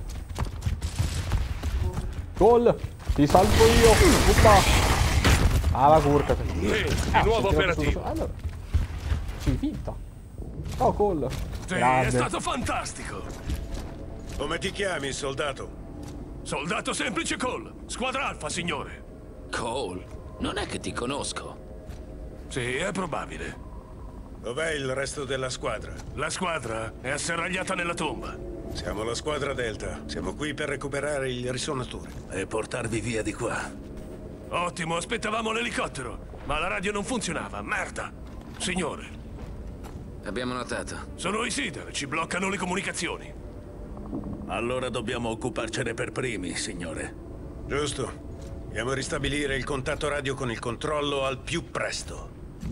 Cole, ti salvo io. Uppa. Ah, la curca. Di Ah, nuovo si tira operativo. su- Allora. Sì, finta. Ciao Cole. Sì, Grande. è stato fantastico. Come ti chiami, soldato? Soldato semplice Cole. Squadra Alfa, signore. Cole, non è che ti conosco. Sì, è probabile. Dov'è il resto della squadra? La squadra è asserragliata nella tomba. Siamo la squadra Delta. Siamo qui per recuperare il risonatore. E portarvi via di qua. Ottimo, aspettavamo l'elicottero. Ma la radio non funzionava, merda. Signore, Abbiamo notato. sono i Sider, ci bloccano le comunicazioni. Allora dobbiamo occuparcene per primi, signore. Giusto. Dobbiamo ristabilire il contatto radio con il controllo al più presto.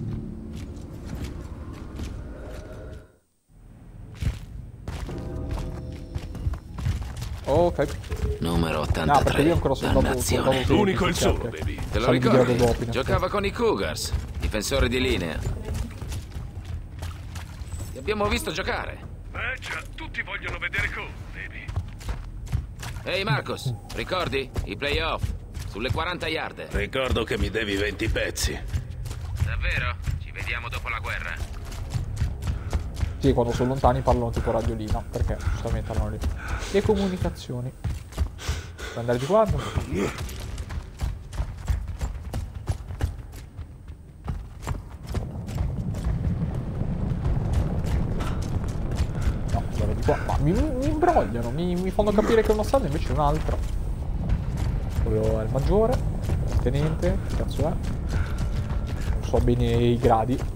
Ok. Numero No, perché ottantatré. io ancora sono dopo. Dannazione. L'unico è il solo, baby. Te lo Salvi di ricordi? Vado dopo, in Giocava con i Cougars. I difensore di linea. Ti abbiamo visto giocare. Eh già, tutti vogliono vedere Cole, baby. Ehi Marcos, ricordi? I playoff, sulle quaranta yard. Ricordo che mi devi venti pezzi. Davvero? Ci vediamo dopo la guerra. Sì, quando sono lontani parlano tipo radiolina, perché giustamente hanno le, le comunicazioni. Puoi andare di qua? No, andare di qua. Ma mi, mi imbrogliano, mi, mi fanno capire che è una strada invece è un'altra. Quello è il maggiore, il tenente, che cazzo è? Non so bene i gradi.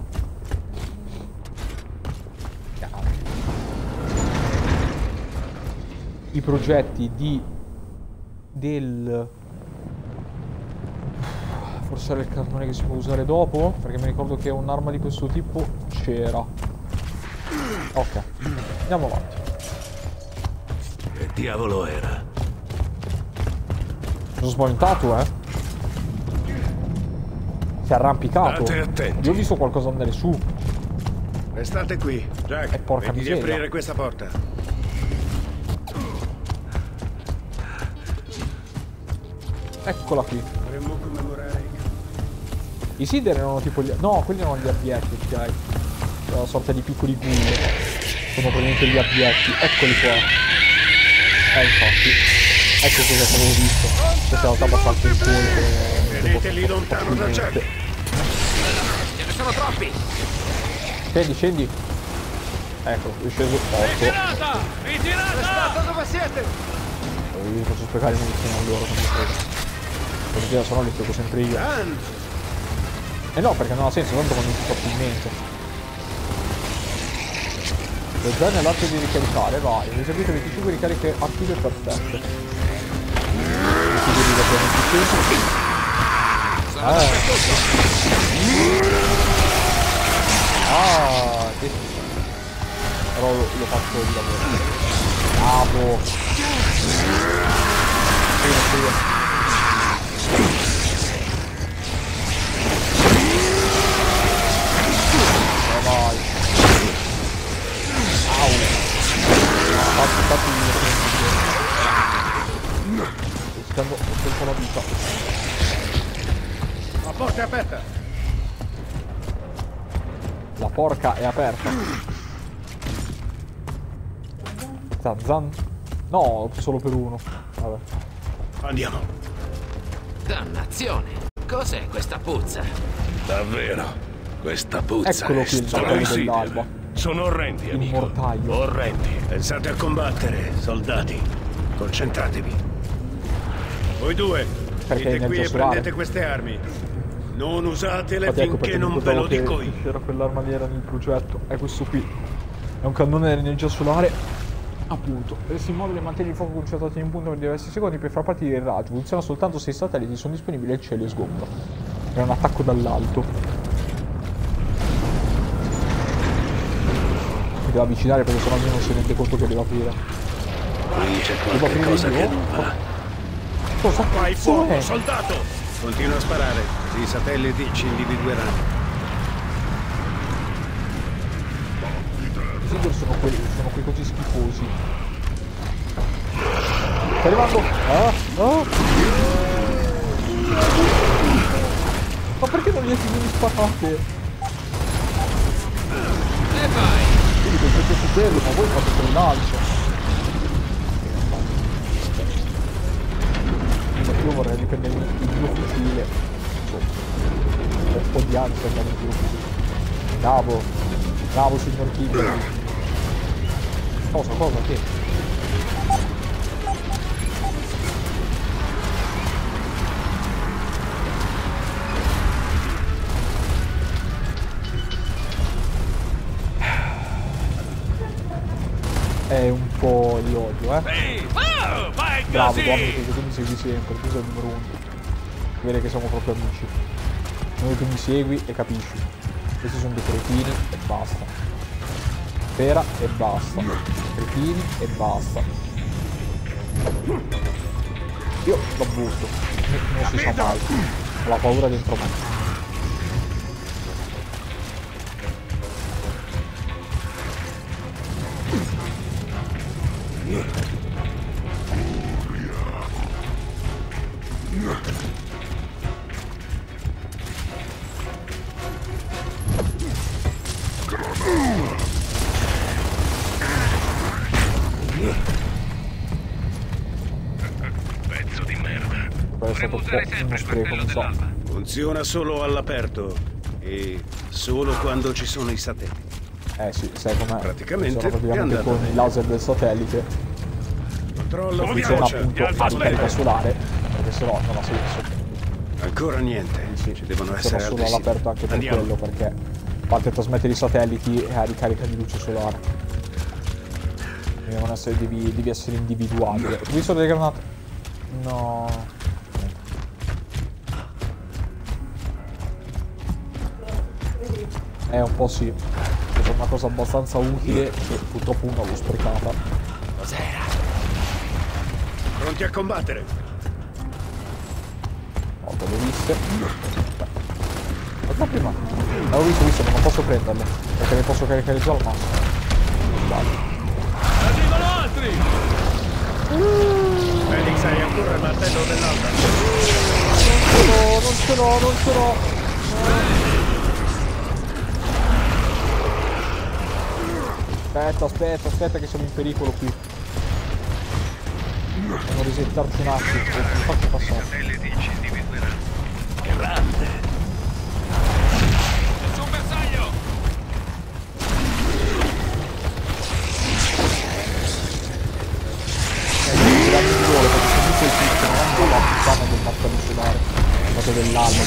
I progetti di del forse era il cannone che si può usare dopo, perché mi ricordo che un'arma di questo tipo c'era. Ok, andiamo avanti. Che diavolo era? Sono spaventato, eh. Si è arrampicato. State attenti. Io ho visto qualcosa andare su. Restate qui. Jack, E porca vedi di miseria. aprire questa porta. Eccola qui. Dovremmo commemorare i I Sider erano tipo gli... No, quelli erano gli abietti, ok. Una sorta di piccoli ghoul. Sono praticamente gli abietti. Eccoli qua. Eh, infatti. Ecco cosa avevo visto. Questa è realtà abbastanza in colpo. Teneteli lontano da Jack. Ce ne sono troppi! Scendi, scendi. Ecco, è sceso otto. Ritirata! Ritirata! Dove siete? Io faccio sprecare munizioni a loro, non mi frega. Perché se no li gioco sempre io. Dan! Eh no, perché non ha senso, tanto vanno tutti facilmente. Lo zaino è l'atto di ricaricare, vai. Eseguite venticinque ricariche attive perfette. Sono Eh. dappertutto! Ah, che però lo, lo faccio di lavoro. Bravo. Sì, sì. Eh, vai. Au. Fatti, fatti il Stando un po' la vita. La porta è aperta. La porca è aperta. Zan zan. No, solo per uno. Vabbè. Andiamo. Dannazione! Cos'è questa puzza? Davvero? Questa puzza Eccolo è qui il Sono mortaio i Sider. dell'alba. Sono orrendi, Il amico. mortaio. Orrendi. Pensate a combattere, soldati. Concentratevi. Voi due, Perché venite qui energia e solare. prendete queste armi. Non usatele Infatti ecco finché perché non mi ve lo ricordavo dico che io. c'era quell'arma lì era nel progetto. È questo qui. È un cannone dell'energia solare. Appunto. Resti immobile e mantieni il fuoco concentrato in un punto per diversi secondi per far partire il raggio. Funziona soltanto se i satelliti sono disponibili e il cielo è sgombro. È un attacco dall'alto. Mi devo avvicinare perché sennò lui non si rende conto che devo aprire. Qui c'è Devo qualche aprire cosa io? che non va. Cosa Fai cazzo fuoco, è? soldato! Continua a sparare, così i satelliti ci individueranno. I Sider sono quelli, sono quei cosi schifosi. Sta arrivando! Ah! Ah! Ma perché non gli hai sparate? E vai! Quindi pensate su quello, ma voi fate per l'altro. Io vorrei riprendere il mio fucile. Ho un po' di ansia per il mio fucile. Bravo. Bravo signor Kidder. Cosa, cosa, che? È un po' di odio, eh. Ehi! Oh, vai Bravo, così! bravo, perché tu mi segui sempre, tu sei il numero uno. Vede che siamo proprio amici. Noi tu mi segui e capisci. Questi sono dei cretini e basta. Spera e basta. Cretini e basta. Io lo butto. Non si sa mai. Ho la paura dentro me. stato un po' uno spreco, non so. Funziona solo all'aperto e solo quando ci sono i satelliti. Eh sì, sai com'è? Praticamente, Funziona praticamente è con andata i laser del satellite. Controllo Funziona veloce. appunto a ricarica solare, perché sennò non ha senso. Ancora niente. Sì, Ci devono funziona essere solo altri all'aperto anche per Andiamo. quello, perché parte a trasmettere i satelliti e a ricarica di luce solare. Devono essere, devi, devi essere individuabile. Ho visto delle granate? No. Eh, un po' sì. È una cosa abbastanza utile che purtroppo uno l'ho sprecata. Cos'era? Pronti a combattere? Oh, l'ho viste. Guarda prima. L'avevo visto, visto, ma non posso prenderle. Perché le posso caricare già al massimo. Vale. Arrivano altri! Felix, hai ancora il martello dell'alba? Non ce l'ho, non ce l'ho, non ce l'ho. Aspetta, aspetta, aspetta che siamo in pericolo qui. Dobbiamo risettarci un attimo. Mi faccio passare. Grande! Nessun bersaglio! Eh, mi danno il volo perché comunque il picco non è la puttana del martello solare. Cosa dell'alba.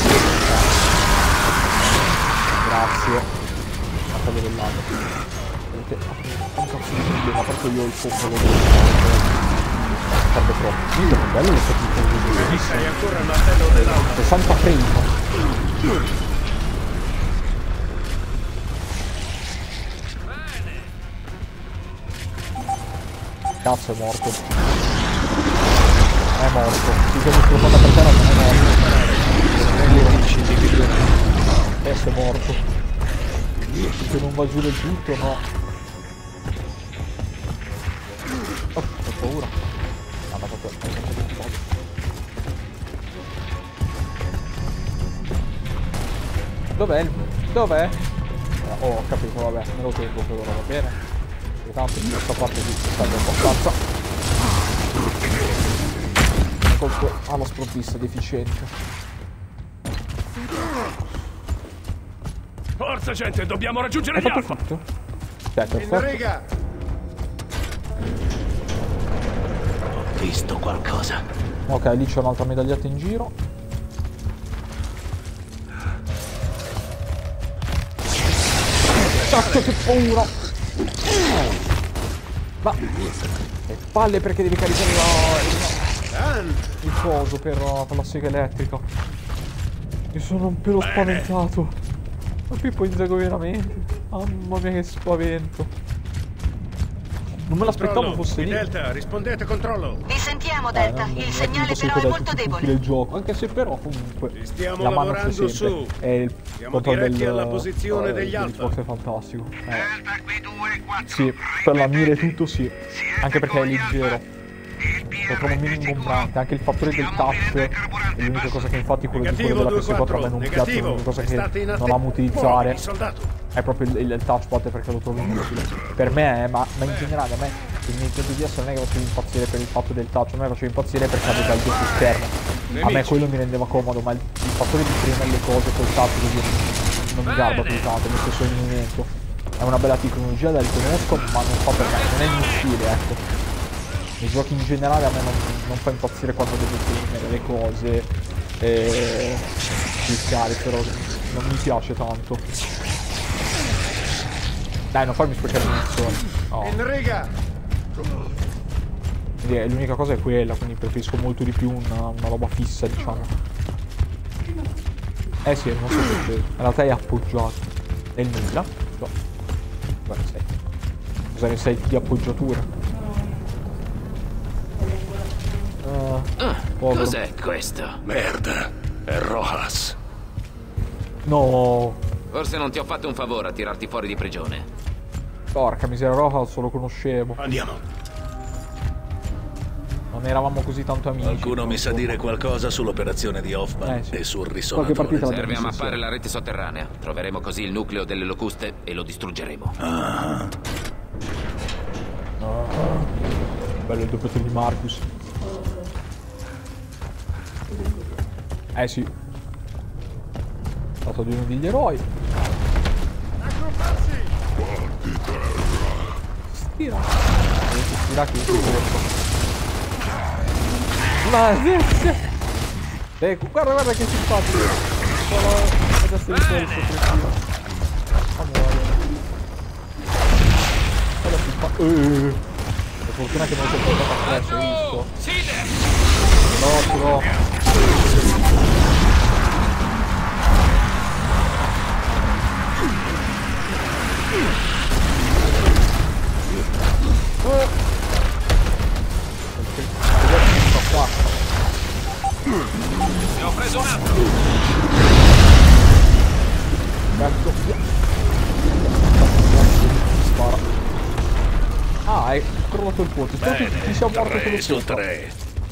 Grazie. Martello dell'alba. Perché un cazzo di problema, perché io ho il popolo del sarebbe troppo. Io che bello le capite di Felix, hai ancora il martello dell'alba? sessanta frame. Cazzo, è morto. È morto. Si chiama stroppata per terra, non è morto. Adesso è morto. Che non va giù del tutto, no. Oh, ho paura. Ah, ma proprio, hai fatto delle cose. Dov'è il... Dov'è? Eh, oh, ho capito, vabbè, me lo tengo per ora, va bene? E tanto in questa parte qui si serve abbastanza. Colpo alla sprovvista, deficiente. Forza, gente, dobbiamo raggiungere Hai gli fatto Alfa! tutto? Cioè, In perfetto. riga! Ho visto qualcosa. Ok, lì c'è un'altra medaglietta in giro. Cazzo, che paura! Ma... Che palle, perché devi caricare la... il coso per, per la sega elettrica. Mi sono un pelo spaventato. Ma Pippo insegue veramente. Mamma mia, che spavento. Non me l'aspettavo fosse lì. Delta, rispondete, controllo. Vi sentiamo, Eh, Delta. non- non Il è segnale possibile però è dai molto tutti i punti debole. del gioco, anche se però comunque Ci stiamo la mano c'è lavorando sempre. su. E il Siamo controllo diretti del, alla posizione eh, degli dell'Xbox Alfa. è fantastico. Eh. Sì, per la mira e tutto sì. Anche perché è leggero. Lo trovo meno ingombrante. Anche il fattore del touch è l'unica cosa che infatti quello di quello Negativo della P S quattro a me due non quattro, piace, è l'unica cosa negativo. State che in non attesa. amo utilizzare. Muoviti, soldato. È proprio il, il, il touchpad perché lo trovo inutile. Per me, è, ma, ma in generale a me il Nintendo D S non è che faceva impazzire per il fatto del touch, a me faceva impazzire perché aveva il doppio schermo. A me quello mi rendeva comodo, ma il, il fattore di premere le cose col touch così non mi garba più tanto, lo stesso il movimento. È una bella tecnologia, la riconosco, ma non fa per me, non è il mio stile, ecco. Nei giochi in generale a me non, non fa impazzire quando devo premere le cose e cliccare, però non mi piace tanto. Dai, non farmi sprecare munizioni. No. In riga! Quindi l'unica cosa è quella, quindi preferisco molto di più una, una roba fissa, diciamo. Eh sì, non so perché. In realtà è appoggiato. È il nulla? No. Guarda, sei. Cosa ne sai di appoggiatura? Uh, povero. Cos'è questo? Merda, è Rojas. No. Forse non ti ho fatto un favore a tirarti fuori di prigione. Porca miseria, Rojas lo conoscevo. Andiamo. Non eravamo così tanto amici. Qualcuno mi sa dire qualcosa sull'operazione di Hoffman Eh, sì. e sul Qualche risonatore. partita la Serve a abbiamo mappare insieme. la rete sotterranea. Troveremo così il nucleo delle locuste e lo distruggeremo. Ah, Bello il doppietto di Marcus. Eh sì. Stato di uno degli eroi. Stira. Stira che si ma eh, guarda guarda che simpatico. Solo adesso il suo cretino. Amore. Guarda simpatico. Uh. Per fortuna che non si è portato a flash, hai visto? No, però. Ne ho preso un altro. Ecco. Spara. Ah, è crollato il ponte. Spero che ci sia morto quello sopra. È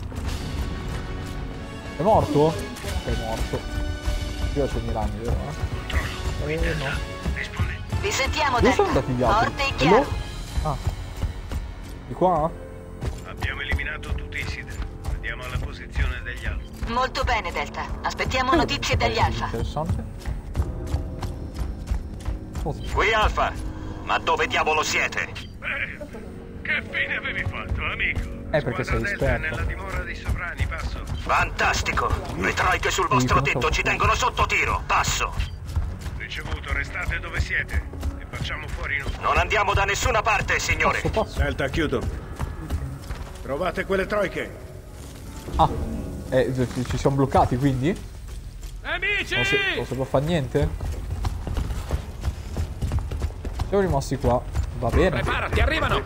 morto? È morto. Io c'ho i ragni, vero? Eh? Eh, no. Vi sentiamo, dove Delta. sono andati gli altri? Forte e chiaro. Ah. Di qua? Abbiamo eliminato tutti i Sider. Andiamo alla posizione degli Alfa. Molto bene, Delta. Aspettiamo notizie dagli Alfa. Interessante. Oh. Qui Alfa. Ma dove diavolo siete? Beh, che fine avevi fatto, amico? Eh, perché sei esperto. Nella dimora dei sovrani, passo. Fantastico. Le troiche sul vostro tetto ci tengono sotto tiro. Passo. Ricevuto, restate dove siete. E facciamo fuori noi. Non andiamo da nessuna parte, signore. Passo, passo. Delta, chiudo. Trovate quelle troiche. Ah, eh, ci siamo bloccati quindi? Amici! Non si, non si può fare niente? Siamo rimasti qua. Va bene. Preparati, arrivano!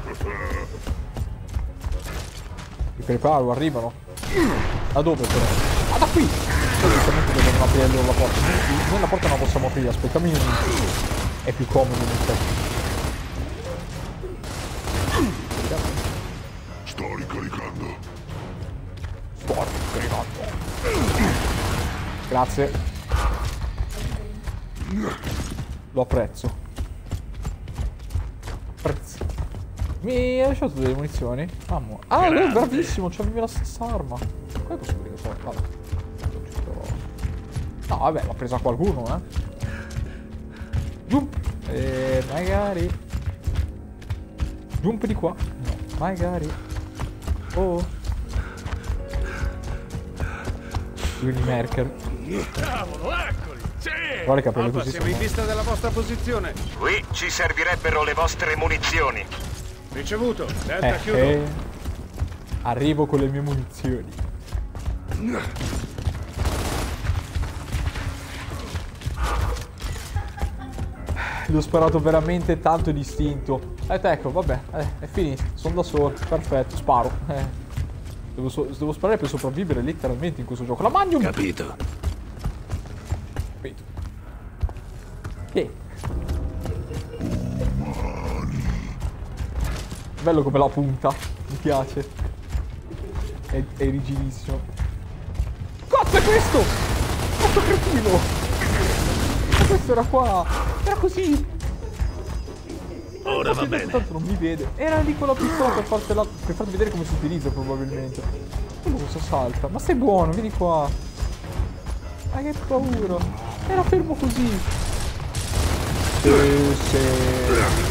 Mi preparo, arrivano. Da dove però? Ah, da qui! Giustamente dobbiamo aprire loro la porta. Noi, noi la porta non la possiamo aprire, aspettiamo i nemici. È più comodo in effetti. Sto ricaricando. Sto ricaricando. Grazie. Lo apprezzo. Apprezzo. Mi hai lasciato delle munizioni? Amo. Ah, lui è bravissimo, c'avevi la stessa arma. Come è possibile che so? Vabbè. No, vabbè, l'ha presa qualcuno, eh. Jump. E magari. Jump di qua. No, magari. Oh. Quindi Merkel. Cavolo, eccoli! Sì! Guarda che capelli Alfa, così siamo in sono. vista della vostra posizione. Qui ci servirebbero le vostre munizioni. Ricevuto. Delta, Eh, chiudo. eh. Arrivo con le mie munizioni. Gli ho sparato veramente tanto distinto. Eh, ecco, vabbè, eh, è finito. Sono da solo. Perfetto, sparo. Eh. Devo, so devo sparare per sopravvivere letteralmente in questo gioco. La Magnum! Capito. Capito. Che? Bello come la punta. Mi piace. È, è rigidissimo. Cazzo è questo? Questo cretino! Ma questo era qua. Era così. Ora va bene. Tanto non mi vede. Era lì con la pistola per, farsela, per farti vedere come si utilizza probabilmente. Quello cosa salta. Ma sei buono, vieni qua. Ma che paura. Era fermo così. Sì, sì.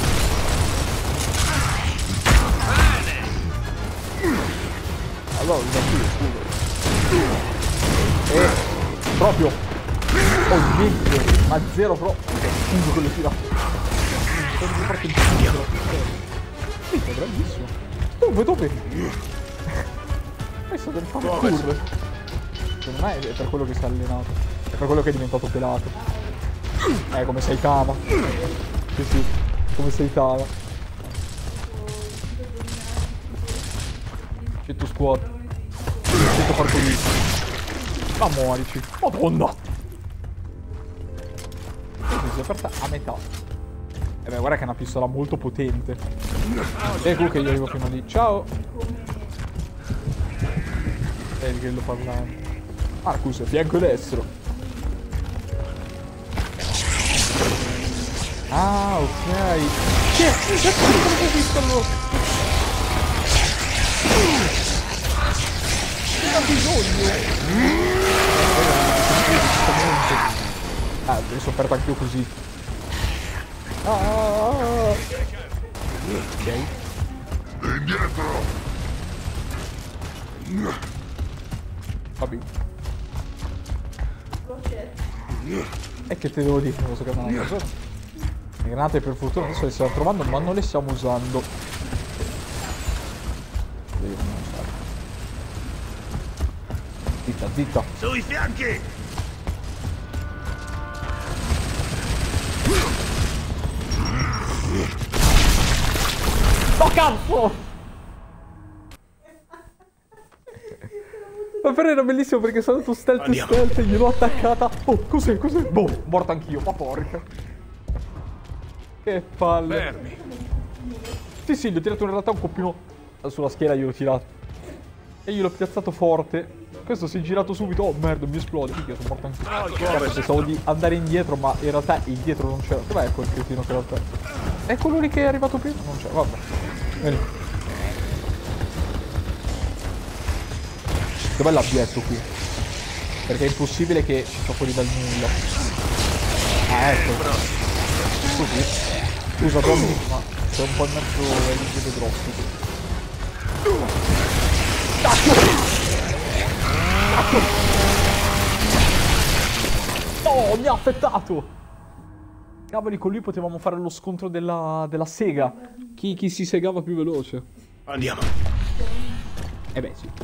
Allora, da qui, scusa. E proprio. Oh, niente. Ma zero proprio. Scusa quello tira. Sono di parte il tiro. Sì, è bravissimo. Dove, dove? Questo deve fare un tour. Secondo me è per quello che si è allenato. È per quello che è diventato pelato. Eh, come sei Tama. Sì, sì. Come sei Tama. cento squat. cento parkour. Ma muorici. Madonna. Questo si è aperta a metà. E beh, guarda che è una pistola molto potente. E cool che io arrivo fino lì. Ciao. E il grillo parlante. Marcus, fianco destro. Ah, ok. Che? Che cosa ho visto allora? Non ha bisogno. Ah, mi sono aperto anch'io così. Ah, ok. Indietro! Va bene. E che te devo dire? Non lo so che non è cosa. Le granate per fortuna adesso le stiamo trovando, ma non le stiamo usando. Zitta, zitta. Sui fianchi! Oh cazzo! Ma però era bellissimo perché sono andato stealth Andiamo. stealth e gliel'ho attaccata. Oh, cos'è, cos'è? Boh, morto anch'io, ma porca. Che palle. Fermi. Sì, sì, gli ho tirato in realtà un copino sulla schiena, gliel'ho tirato. E gliel'ho piazzato forte. Questo si è girato subito. Oh merda, mi esplode. Minchia, sono morto anch'io. Cioè, pensavo di andare indietro, ma in realtà indietro non c'era. Dov'è quel cretino che in realtà? È quello lì che è arrivato prima? Non c'è, vabbè. Vieni. Dov'è l'abbietto qui? Perché è impossibile che ci sia fuori dal nulla. Ah, ecco. Così. Scusa, Tommy, ma c'è un po' in mezzo ai video grossi. Oh, mi ha affettato! Cavoli, con lui potevamo fare lo scontro della, della sega. Chi, chi si segava più veloce. Andiamo. Eh beh, sì.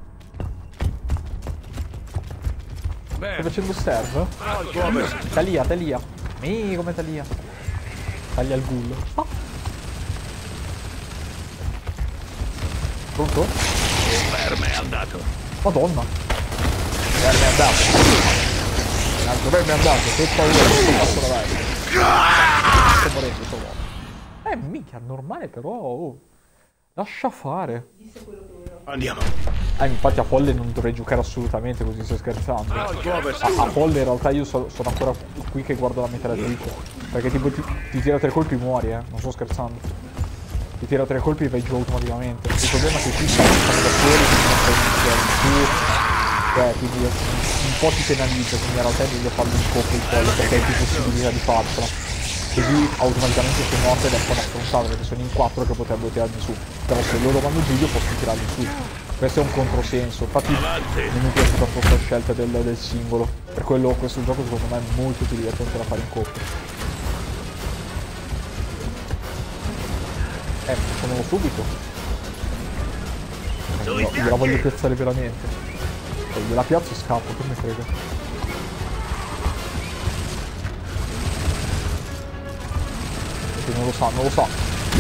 Beh, Stai facendo serve? Talia, Talia. Mi, come Talia. Taglia il gullo. Ah. Pronto? Verme è andato. Madonna. Verme è andato. Un altro verme è andato. Che paura. Che cazzo la vai? Sto morendo, sto morendo. Eh, minchia, normale però. Oh. Lascia fare. Andiamo. Eh, infatti a folle non dovrei giocare assolutamente così, sto scherzando. A, a folle in realtà io so, sono ancora qui che guardo la mitragliatrice. Perché tipo ti, ti tira tre colpi e muori, eh. Non sto scherzando. Ti tira tre colpi e vai giù automaticamente. Il problema è che qui stanno da fuori, quindi non puoi iniziare più. Cioè, quindi un po' ti penalizza, quindi in realtà è meglio farlo in coppia il folle perché hai più possibilità di farcela. Così automaticamente sei morto ed è un po' da affrontare perché sono in quattro che potrebbero tirarmi su. Però se loro vanno giù io posso tirarli su. Questo è un controsenso, infatti non mi piace tanto questa scelta del, del singolo. Per quello questo gioco secondo me è molto più divertente da fare in coppia. Eh, facciamolo subito. Eh, io, io la voglio piazzare veramente. E gliela piazzo e scappo, che mi frega. Perché non lo sa, non lo sa.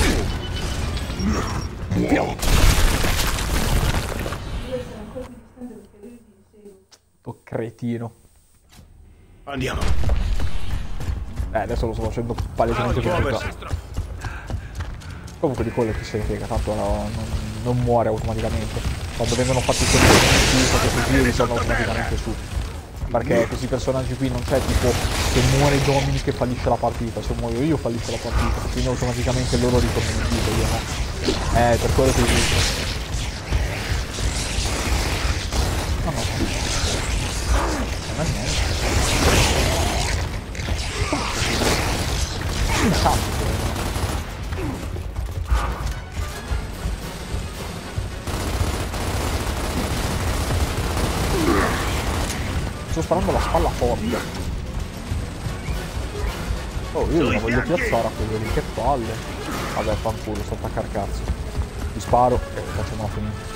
Oh cretino. Andiamo. Eh, adesso lo sto facendo palesemente per giocare. Comunque di quello che se ne frega, tanto no, non, non muore automaticamente. Quando vengono fatti questi così ritorno automaticamente su. Perché questi personaggi qui non c'è tipo se muore Dominic che fallisce la partita, se muoio io fallisco la partita, quindi automaticamente loro ritornano in vita, io no. Eh, per quello che dico. No, no. Non è niente. Un cazzo. Sto sparando la spalla forte. Oh, io la voglio piazzare a quello lì, che palle. Vabbè, fanculo, sto attaccare cazzo. Ti sparo e facciamo la finita.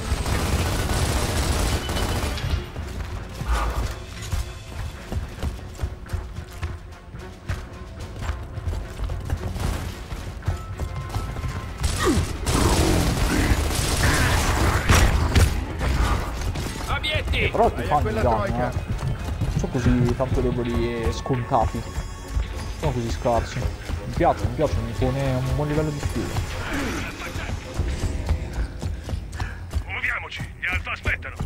Però ti fanno il danno, eh. Non sono così tanto deboli e scontati. Sono così scarsi. Mi piace, mi piace, mi pone un buon livello di skill. muoviamoci, gli alfa aspettano.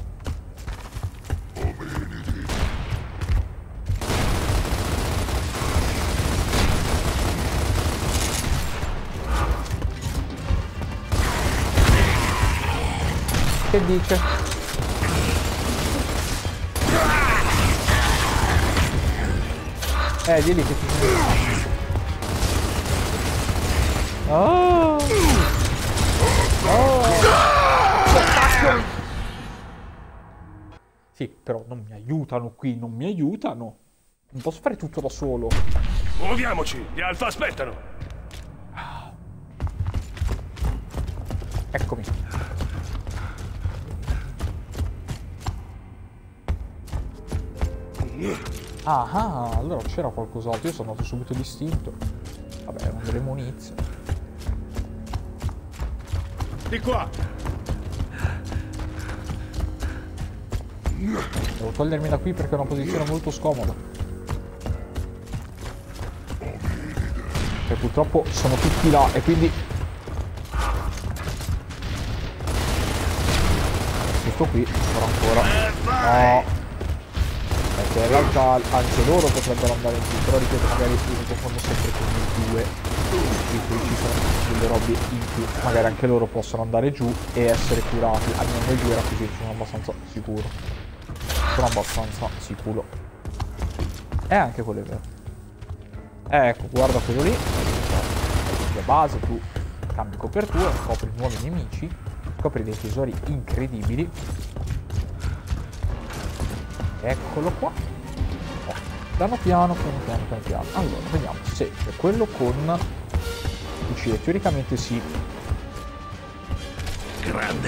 Che dice? Eh, di lì che ti sono... Oh! Oh! Sì, però non mi aiutano qui, non mi aiutano. Non posso fare tutto da solo. Muoviamoci, gli alfa aspettano. Eccomi. Ah, ah, allora c'era qualcos'altro. Io sono andato subito distinto. Vabbè, erano delle munizie. Di qua. Devo togliermi da qui perché è una posizione molto scomoda. E purtroppo sono tutti là e quindi... Questo qui, ancora ancora. No. Perché in realtà anche loro potrebbero andare giù, però ripeto, magari mi confondo sempre con i due. Qui ci sono delle robe in più. Magari anche loro possono andare giù e essere curati. Almeno noi due era così, sono abbastanza sicuro. Sono abbastanza sicuro. E anche quello è vero. Ecco, guarda quello lì. La base, tu cambi copertura, scopri nuovi nemici, scopri dei tesori incredibili. Eccolo qua. Oh, piano piano, piano piano, piano piano. Allora, vediamo se è quello con fucile. Teoricamente sì. Grande.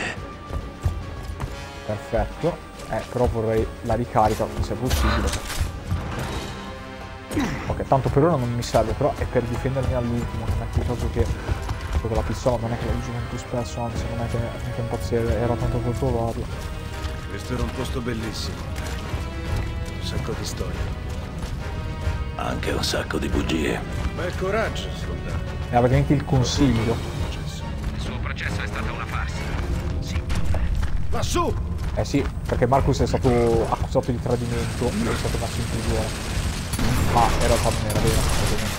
Perfetto. Eh, però vorrei la ricarica, se è possibile. Ok, tanto per ora non mi serve, però è per difendermi all'ultimo. Non è quel caso che con la pistola non è che la uso molto spesso, anzi non è che non è impazzire, era tanto per provarla. Questo era un posto bellissimo. Un sacco di storie. Anche un sacco di bugie. Bel coraggio, soldato. È veramente il consiglio. Il suo processo è stata una farsa. Sì. Lassù! Eh sì, perché Marcus è stato accusato di tradimento e è stato messo in prigione. Ma in realtà non era vero,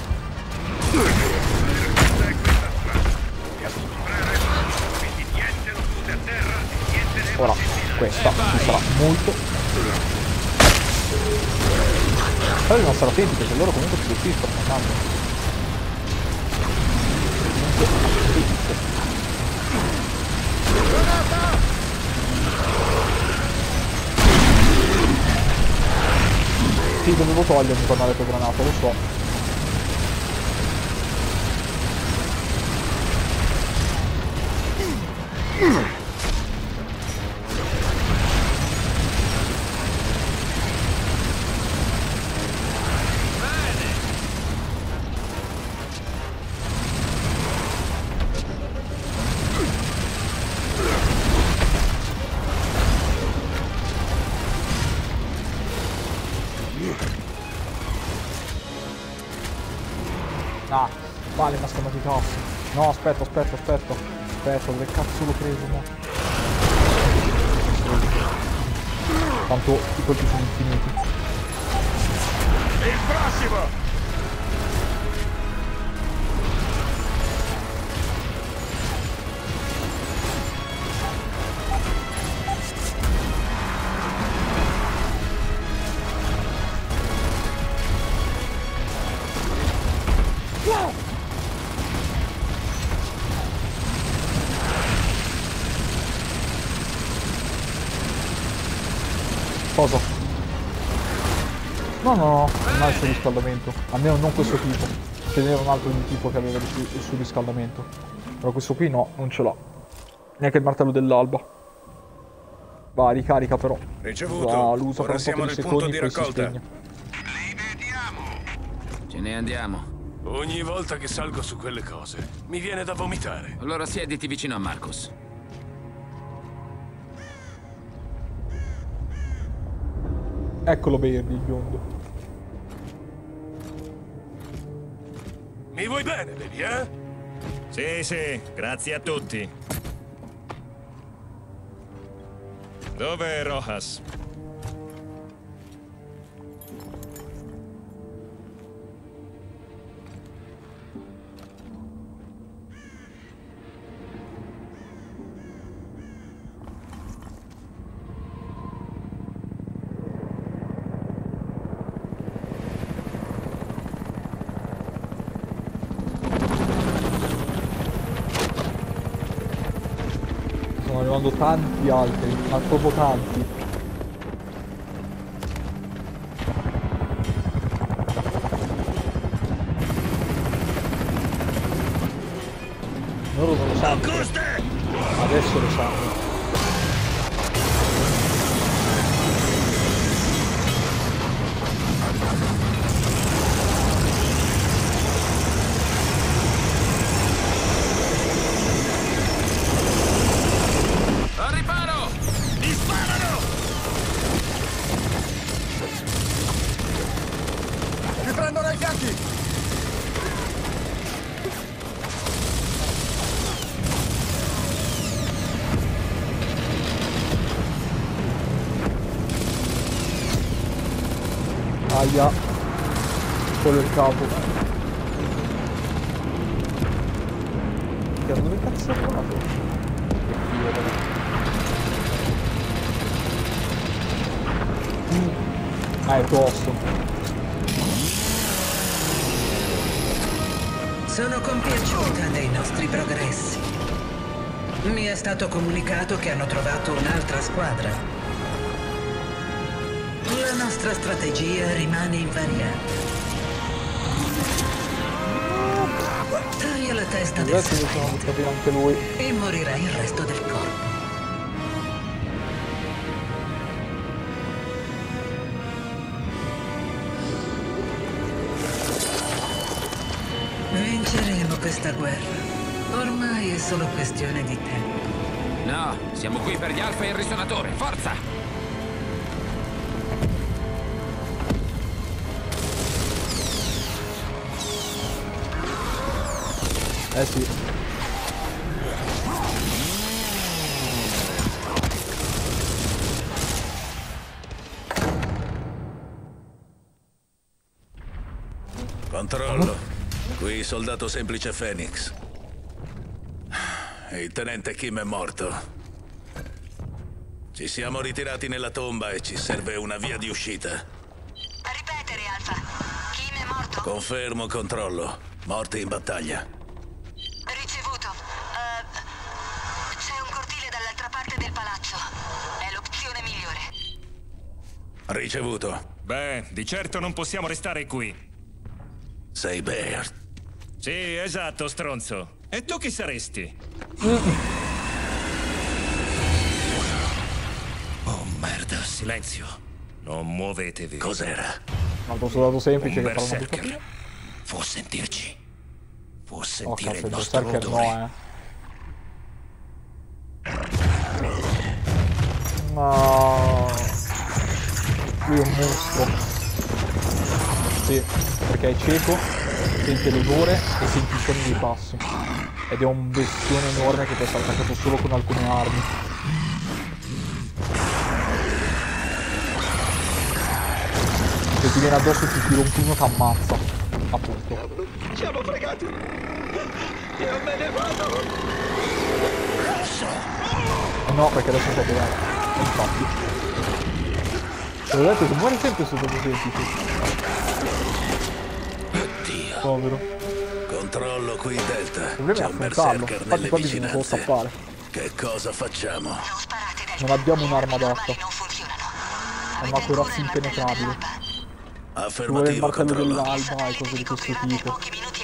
ora questa ci sarà molto. Però dobbiamo stare attenti perché loro comunque si desistono andando. Sì, dovevo togliermi quando ha detto granata, lo so. Ah, vale, mi ha scambiato i tassi. No, aspetta, aspetta, aspetta. Aspetta, dove cazzo l'ho preso, mo? Tanto i colpi sono infiniti. Il prossimo! Cosa? No, no, no, non ha il suo riscaldamento. Almeno non questo tipo. Ce n'era un altro di tipo che aveva il suo, il suo riscaldamento. Però questo qui no, non ce l'ha. Neanche il martello dell'alba. Va, ricarica però. Ricevuto. Va, l'usa per Ora un siamo po' di nel secondi, punto di poi si raccolta. spegne. Ce ne andiamo. Ogni volta che salgo su quelle cose, mi viene da vomitare. Allora siediti vicino a Marcus. Eccolo Baird, il biondo. Mi vuoi bene, baby, eh? Sì, sì, grazie a tutti. Dov'è Rojas? Stanno arrivando tanti altri, ma proprio tanti. Loro non lo sanno. Adesso lo sanno. Al riparo! Mi sparano! Mi prendono ai fianchi! Aia. Quello è il capo. Che dove cazzo è volato? Che figo, però. Mm. Ah, è tosto. Sono compiaciuta dei nostri progressi. Mi è stato comunicato che hanno trovato un'altra squadra. La nostra strategia rimane invariata. Taglia la testa del Adesso sono buttati anche lui. e morirà il resto del corpo. Vinceremo questa guerra. Ormai è solo questione di tempo. No, siamo qui per gli alfa e il risonatore. Forza! Eh sì. Controllo. Qui soldato semplice Phoenix. Il tenente Kim è morto. Ci siamo ritirati nella tomba e ci serve una via di uscita. Ripetere, Alfa. Kim è morto? Confermo, controllo. Morti in battaglia. Ricevuto. Uh, c'è un cortile dall'altra parte del palazzo. È l'opzione migliore. Ricevuto. Beh, di certo non possiamo restare qui. Sei Baird. Sì, esatto, stronzo. E tu chi saresti? Oh, merda, silenzio. Non muovetevi. Cos'era? Un altro soldato semplice Un che fa una berserker. buttatina. Può sentirci. Può Oh sentire cazzo, il il nostro berserker odore. no, eh. No. Lui è un mostro. Sì, perché è cieco, sente l'odore e sente i suoni dei passi. Ed è un bestione enorme che può essere attaccato solo con alcune armi. Se ti viene addosso ti tira un pugno che ammazza. Appunto. Siamo fregati! Io me ne vado! Eh no, perché adesso sta tirando. Infatti. Te l'ho detto che muore sempre sotto i semplici. Oddio. Povero. Controllo qui Delta. Il problema è C'è un affrontarlo. berserker Infatti nelle qua bisogna solo vicinanze. scappare. Che cosa facciamo? Non abbiamo un'arma adatta. È una corazza impenetrabile. Ci vuole il Affermativo, martello controllo. dell'alba e cose di questo tipo.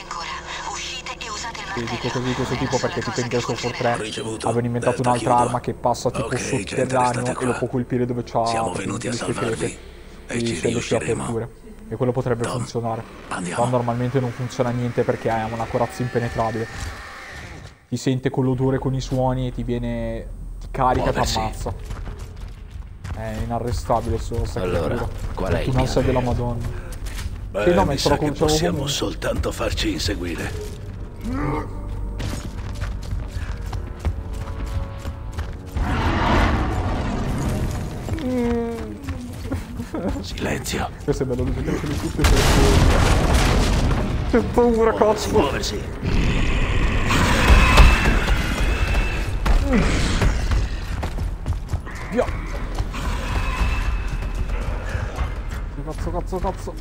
Sì, dico cose di questo tipo perché tipo in Gears of War tre Ricevuto. avevano inventato Delta, un'altra chiudo. arma che passa tipo Ok, gente, sotterraneo restate e qua. lo può colpire dove c'ha Siamo venuti a le sue salvarvi crepe e e ci le sue riusciremo. aperture. E quello potrebbe Tom, funzionare. andiamo. Ma normalmente non funziona niente perché è una corazza impenetrabile. Ti sente con l'odore, con i suoni e ti viene... ti carica e ti Muoversi. ammazza. È inarrestabile sto sta Allora, creatura. qual è il Tu non mio sei della piano? Madonna. Beh, Sì, no, ma mi ce sa l'ho che con- ce l'ho possiamo comunque. soltanto farci inseguire. Silenzio. Questo è bello, bisogna che le tutte per Che paura, cazzo. Muoversi. Via. Cazzo, cazzo, cazzo.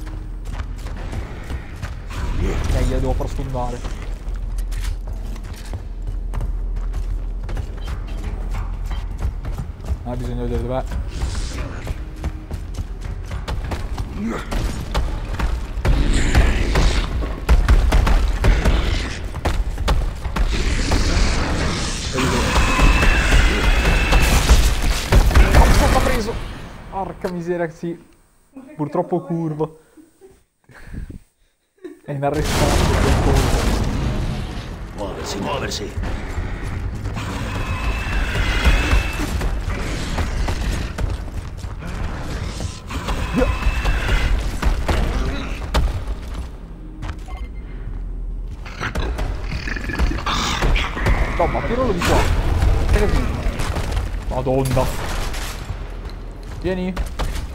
Eh, gliela devo far sfondare. Ah, bisogna vedere dov'è. Cazzo, l'ha preso! Porca miseria, sì. Purtroppo curvo. È inarrestabile. Muoversi, muoversi. No, ma tiralo di qua. Che così? Madonna. Vieni.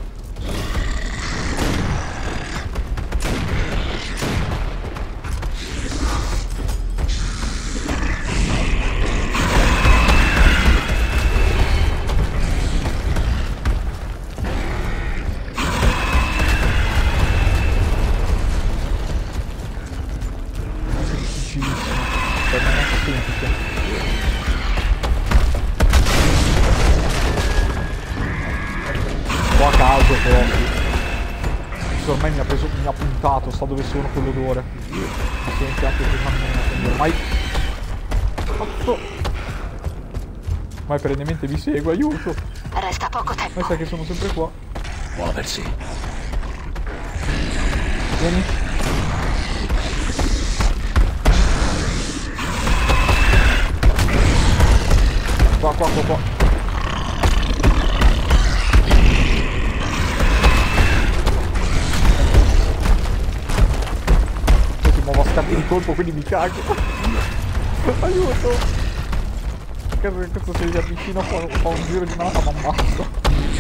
Un po' a caso però. Ormai mi ha preso, mi ha puntato, sta dove sono con l'odore. Mi sente anche prima me, quindi ormai. Cazzo! Ormai perennemente vi seguo, aiuto! Resta poco tempo. Ma sai che sono sempre qua. Muoversi. Vieni. Qua, qua, qua, qua. Io si muovo a scatti di colpo, quindi mi cago. Aiuto! Caso che questo si avvicina, fa, fa un giro di nata, ma ammazzo.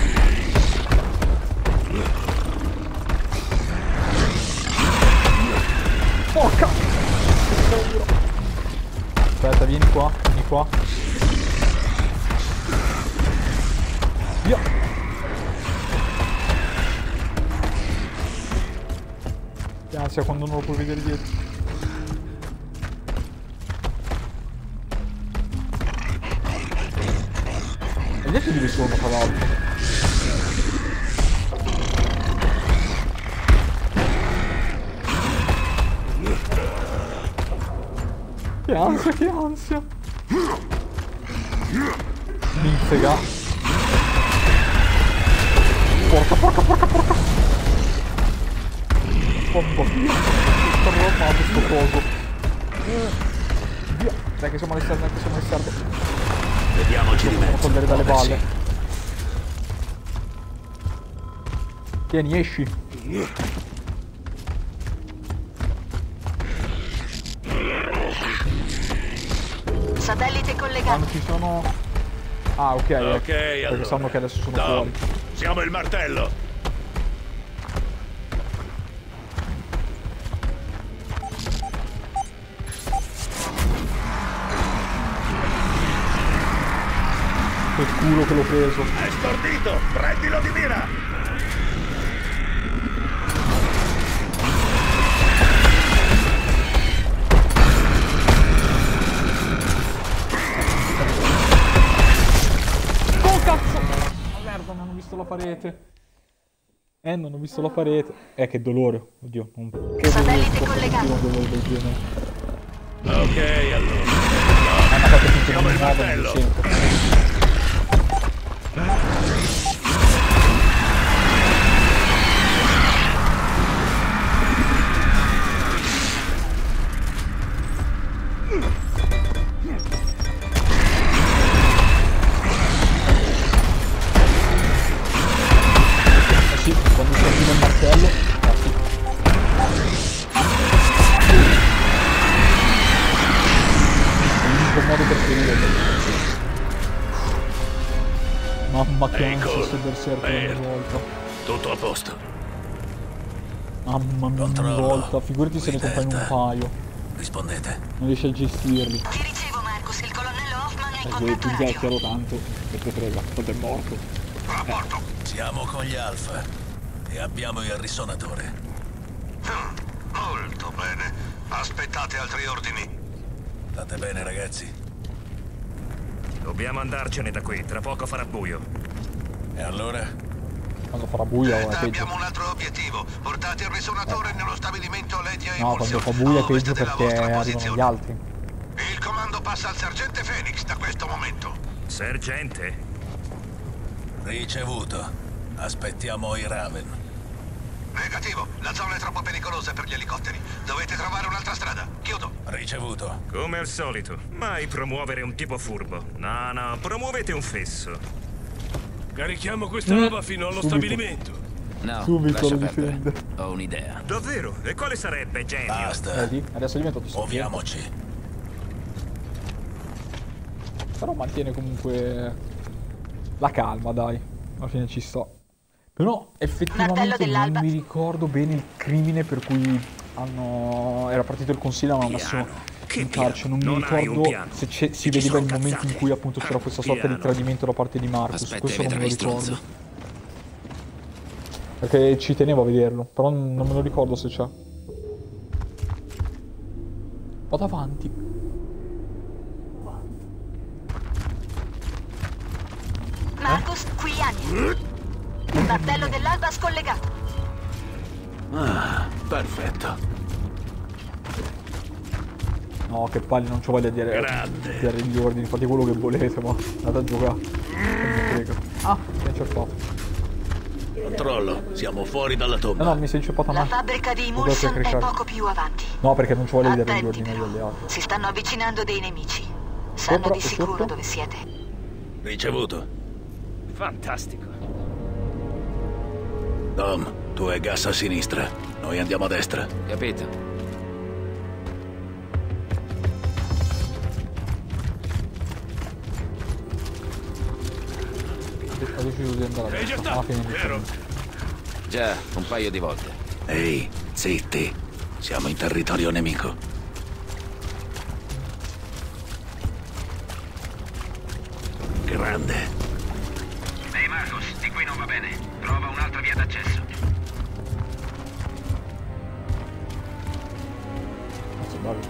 Porca! Aspetta, vieni qua, vieni qua. Via! Che ansia quando non lo puoi vedere dietro. E gli altri dove sono, tra l'altro? Che ansia, che ansia! Minzega! Porca, porca, porca, porca! Mamma mia! Sto robato sto coso! Via! Dai che siamo all'esterno, dai che siamo all'esterno! Vediamoci di mezzo. Devo togliere dalle balle. Tieni, esci! Satellite collegato. Quando ci sono... Ah, ok, Ok, ecco. Perché allora. sanno che adesso sono Tom, fuori. siamo il martello. Che culo che l'ho preso. È stordito, prendilo di mira. Oh cazzo! Oh, merda, non ho visto la parete. Eh, non ho visto la parete. Eh, che dolore. Oddio, non credo Satellite che collegato. un dolore del genere. Ok, allora. È una cosa che Siamo non il mi muovo, non mi martello. sento. Eh sì, quando si attiva il martello, ah sì. È l'unico modo per finire. Mamma che Ecco, ansia sto berserker ogni Baird. volta. Tutto a posto. Mamma mia, ogni Controllo. volta. Figurati se ne Qui compagni un Delta. paio. Rispondete. Non riesci a gestirli. Ti ricevo, Marcus. Il colonnello Hoffman è in Perché contatto tu radio. chiaro tanto. Che te frega, tanto è morto. Rapporto. Siamo con gli Alfa e abbiamo il risonatore. Molto bene. Aspettate altri ordini. State bene, ragazzi? Dobbiamo andarcene da qui, tra poco farà buio. E allora? Quando farà buio è peggio. Abbiamo un altro obiettivo. Portate il risonatore nello stabilimento Ledia No, quando fa buio è peggio perché arrivano gli altri. Il comando passa al sergente Phoenix da questo momento. Sergente? Ricevuto. Aspettiamo i Raven. Negativo. La zona è troppo pericolosa per gli elicotteri. Dovete trovare un'altra strada. Chiudo. Ricevuto. Come al solito. Mai promuovere un tipo furbo. No, no, promuovete un fesso. Carichiamo questa Mm. roba fino allo Subito. stabilimento. No, Subito lascia lo perdere. difende. Ho un'idea. Davvero? E quale sarebbe, genio? Basta. Vedi? Adesso è diventato sorprendente. Muoviamoci. Però mantiene comunque la calma, dai. Alla fine ci sta. Però effettivamente non mi ricordo bene il crimine per cui hanno... era partito il consiglio e hanno messo in carcere. Non mi Non hai un ricordo piano. se c'è- si E ci vedeva il sono momento in cazzate. cui appunto c'era questa sorta di Piano. tradimento da parte di Marcus. Aspetta, Questo non me lo vedrai, ricordo. stronzo. Perché ci tenevo a vederlo, però non non me lo ricordo se c'è. Vado avanti. Marcus, qui Anya. Il martello dell'alba scollegato. Ah, perfetto. No, che palle, non c'ho voglia di dire, di dare gli ordini, fate quello che volete, ma andate a giocare. Non mi frega. Ah, mi hai inceppato. Controllo, siamo fuori dalla No, tomba. no, mi sei inceppato a La me. fabbrica di Lo Imulsion devo è cliccare. poco più avanti. No, perché non c'ho voglia di dare gli Attenti ordini agli però. alleati. Si stanno avvicinando dei nemici. Sanno Sopra di e sicuro sotto? dove siete. Ricevuto. Fantastico. Dom, tu hai gas a sinistra. Noi andiamo a destra. Capito? Ho deciso di andare a Ehi, già destra. sta, Alla fine vero? Già, un paio di volte. Ehi, zitti. Siamo in territorio nemico. Grande. Ehi Marcus, di qui non va bene. Trova un'altra via d'accesso. Cazzo, bello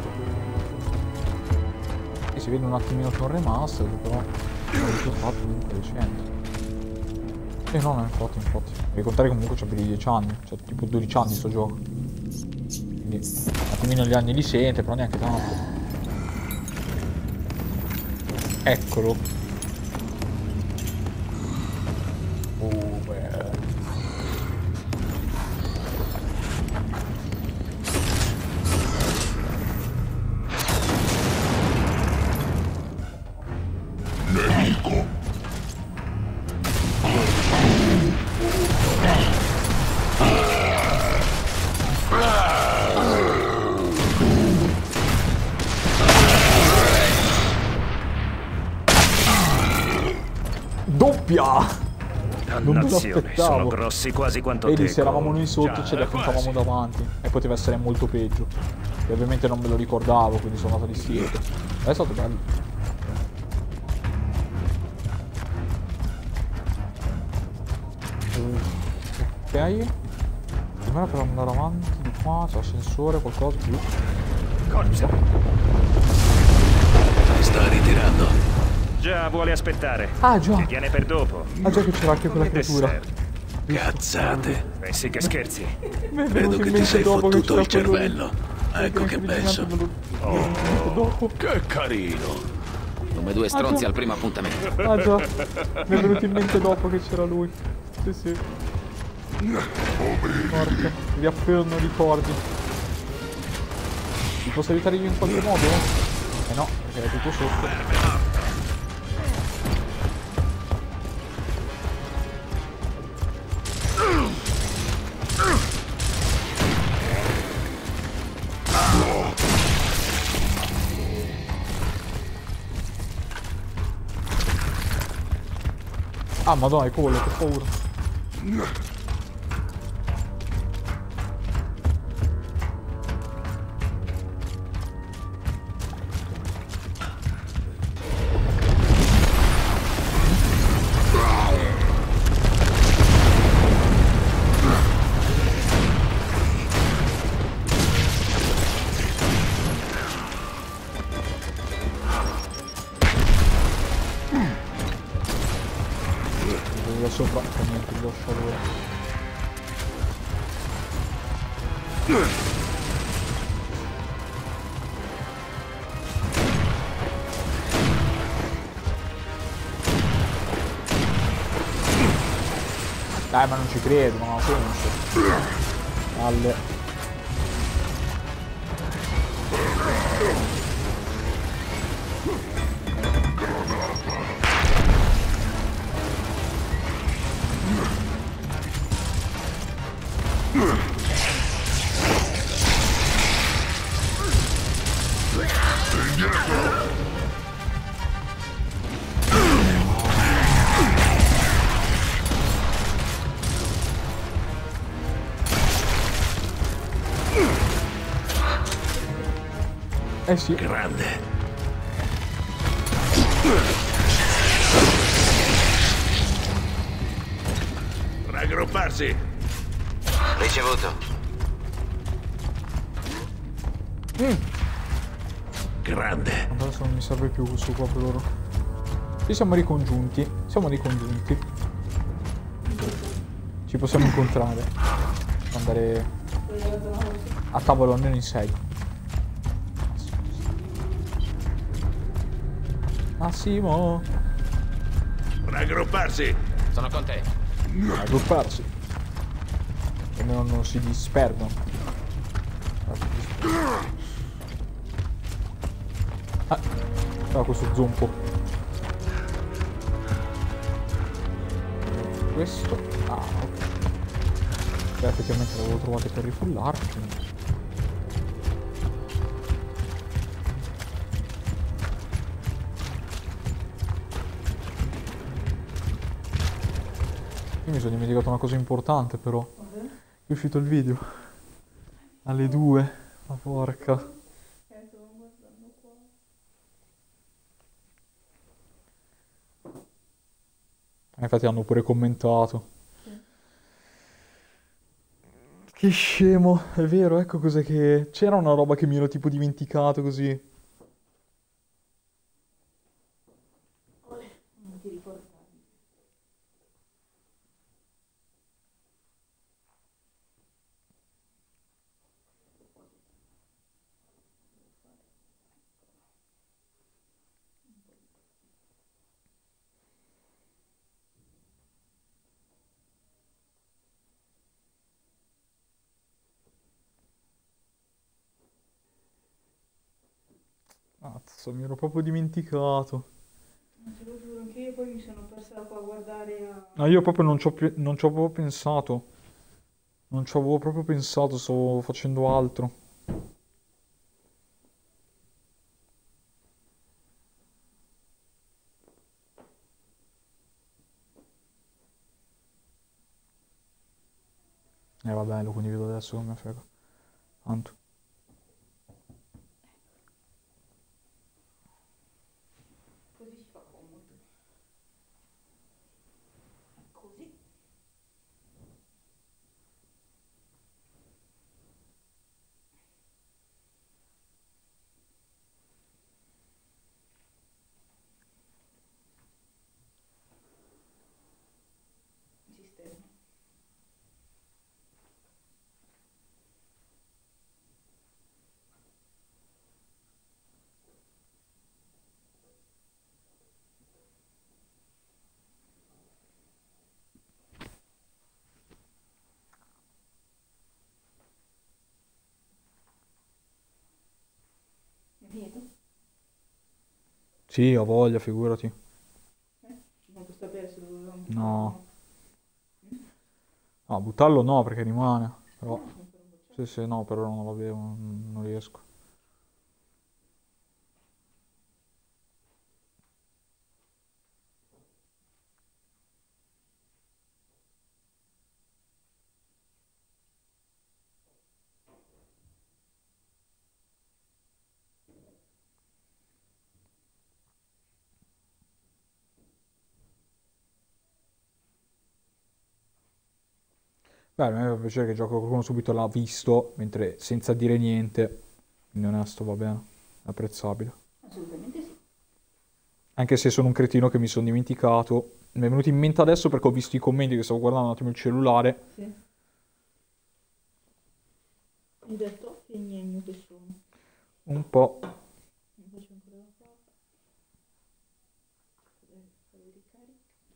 sto. E si vede un attimino che è un remaster, però l'ho già fatto comunque recente. E no, no, infatti, infatti. Devi contare che comunque c'ha più di dieci anni, cioè tipo dodici anni sto gioco. Quindi un attimino gli anni li sente, però neanche tanto. Eccolo. Oh, beh. Doppia! Non me Dannazione, sono l'aspettavo. grossi quasi quanto Vedi, te. se eravamo noi sotto Già, ce li eh, affrontavamo quasi. davanti. E poteva essere molto peggio. E ovviamente non me lo ricordavo, quindi sono andato di stile. È stato bello. Ok. Prima per andare avanti di qua, c'è ascensore, qualcosa più. Corsa. Si sta ritirando. Già, vuole aspettare. Ah, già. Ti tiene per dopo. Ah già che c'era anche quella Come creatura. dessert. Cazzate. Pensi che scherzi? Mi è Credo venuto che in ti mente sei dopo che fottuto c'era il quello lì. cervello. Ecco che penso. Me lo- mi è venuto in mente dopo. Che carino. Come due stronzi già. al primo appuntamento. Ah già, mi è venuto in mente dopo che c'era lui. Sì sì. Porca, riaffermo ricordi. Ti posso aiutare io in qualche modo? Eh no, perché è tutto sotto. Ah madonna, è quello, che paura. sopra per niente il ghiacciatore. Dai, ma non ci credo, non la penso. Palle. Eh sì. Grande. Raggrupparsi. Ricevuto. Mm. Grande. Adesso non mi serve più questo qua per loro. Ci siamo ricongiunti. Siamo ricongiunti. Ci possiamo incontrare. Andare a tavola almeno in sei. Massimo. Raggrupparsi. Sono con te. Raggrupparsi. E non, non si disperdono. Ah, ah, questo zompo. Questo. Ah, ok. Beh, effettivamente l'avevo trovato per rifullarlo. Quindi. Io mi sono dimenticato una cosa importante però. Uh-huh. È uscito il video. Alle due. Ma porca. Infatti hanno pure commentato. Sì. Che scemo. È vero, ecco cos'è che... C'era una roba che mi ero tipo dimenticato così. Non ti ricordavi. Cazzo, mi ero proprio dimenticato. Non te lo giuro, anche io poi mi sono persa qua a guardare a... No, io proprio non ci ho pi- non ci ho proprio pensato. Non ci avevo proprio pensato, stavo facendo altro. Eh vabbè, lo condivido adesso, non mi frega. Tanto. Così si fa comodo. Così. Sistema. È finito? Sì, ho voglia, figurati. Eh? Non costa perso, dovevamo... No. No, buttarlo no, perché rimane. Però... Sì, sì, no, però non lo bevo, non, non riesco. Beh, a me fa piacere che gioco qualcuno subito l'ha visto, mentre senza dire niente. Quindi onesto, va bene. È apprezzabile. Assolutamente sì. Anche se sono un cretino che mi sono dimenticato. Mi è venuto in mente adesso perché ho visto i commenti che stavo guardando un attimo il cellulare. Sì. Hai detto che gnegno che sono. Un po'. Mi faccio ancora la foto. Fare ricarica.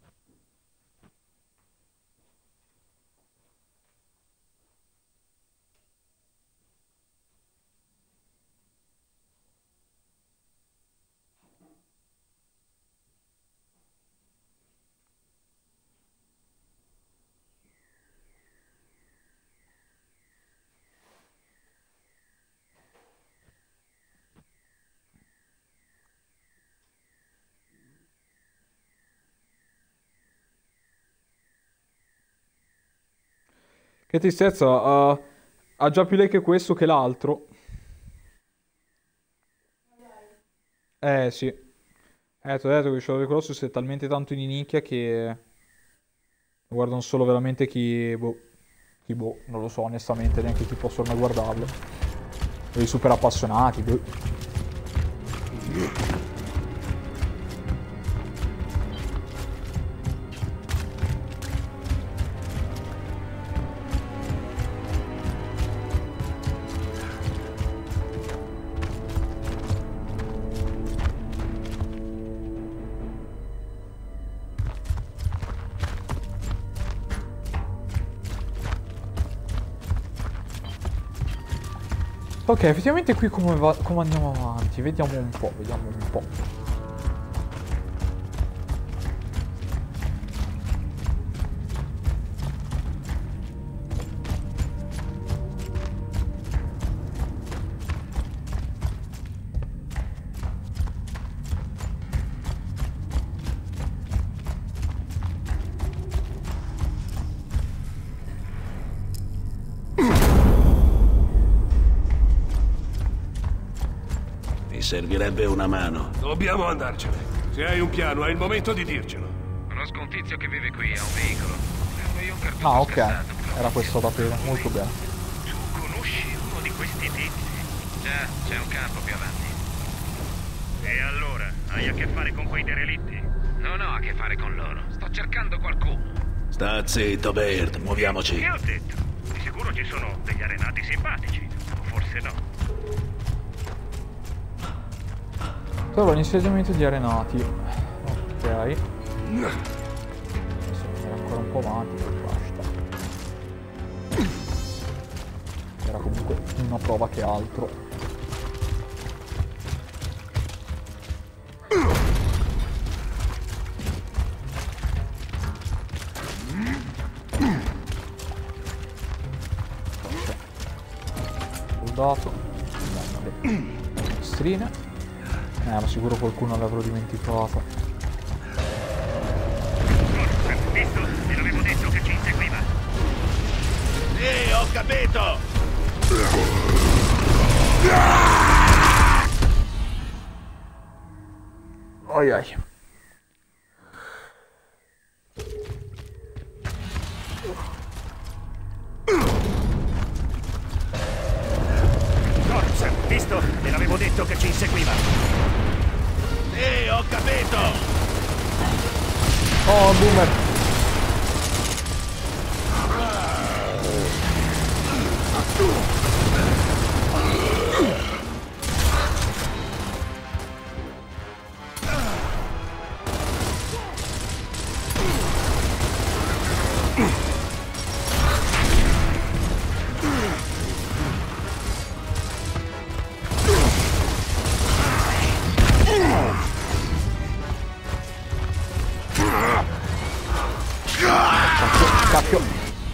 Che tristezza, uh, ha già più lei che questo che l'altro. Eh sì. Eh, ti ho detto che Shadow of the Colossus è talmente tanto di nicchia che lo guardano solo veramente chi... Boh, chi boh, non lo so onestamente neanche chi possono mai guardarlo. Quelli super appassionati. Boh. Ok, effettivamente qui come, va, come andiamo avanti? Vediamo un po', vediamo un po'. Servirebbe una mano. Dobbiamo andarcene. Se hai un piano, è il momento di dircelo. Conosco un tizio che vive qui, ha un veicolo. Prendo io un cartuccio Ah, ok. scassato. Era questo da prima, molto bene. Tu conosci uno di questi tizi? Già, c'è un campo più avanti. E allora? Hai a che fare con quei derelitti? Non ho a che fare con loro. Sto cercando qualcuno. Sta zitto, Bert, muoviamoci. Che ho detto? Di sicuro ci sono degli arenati simpatici. O forse no. Allora, insediamento di arenati. Ok. Adesso andare ancora un po' avanti, poi basta. Era comunque una prova che altro. Soldato. Andiamo alle mostrine. Eh, ma sicuro qualcuno l'avrò dimenticato. Visto? Te l'avevo detto che ci inseguiva. Sì, ho capito! Ai ai. Corps, visto? Te l'avevo detto che ci inseguiva. Sì, ho capito! Oh, boomer! Cacchio.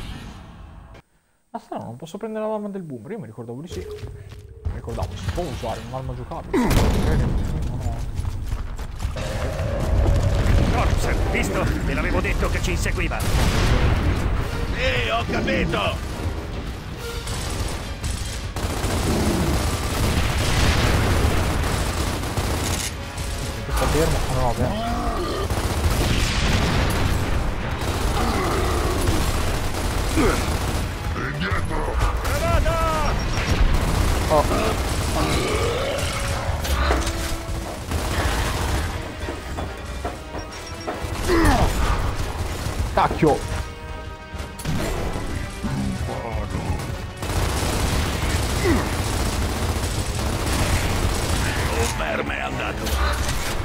Ah, strano, non posso prendere l'arma del boomer. Io mi ricordavo di sì. Mi ricordavo, si può usare un'arma giocabile. No. Corps, visto? Te l'avevo detto che ci inseguiva. Sì, ho capito! Sta fermo? Ah, no, bene. Oh. Cacchio! Un verme è andato.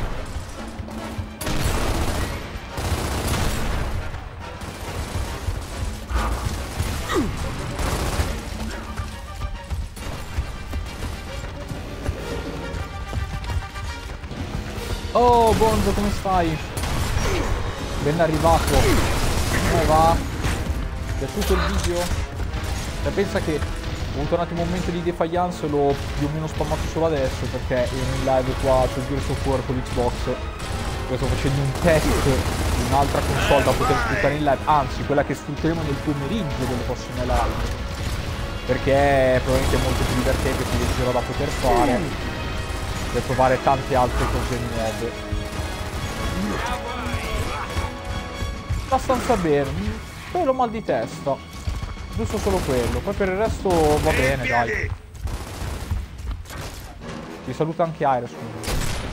Oh, Bonzo, come stai? Ben arrivato. Come va? Ti è piaciuto il video? Cioè, pensa che ho avuto un attimo un momento di defiance e l'ho più o meno spammato solo adesso perché ero in live qua per Gears of War con l'Xbox. Io sto facendo un test di un'altra console da poter sfruttare in live, anzi quella che sfrutteremo nel pomeriggio delle prossime live, perché è probabilmente molto più divertente, più leggero da poter fare, per provare tante altre cose nuove. Abbastanza bene, quello mal di testa, giusto solo quello, poi per il resto va bene, dai. Ti saluta anche Aire, scusa.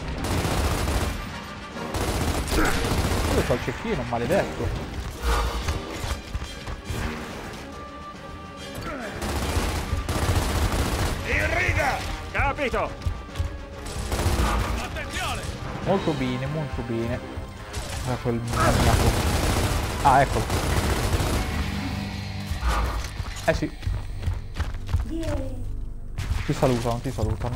Dove c'ho il cecchino, maledetto. In riga! Capito! Molto bene, molto bene. Ah, quel maniaco. Ah, eccolo. Eh sì. Ti salutano, ti salutano.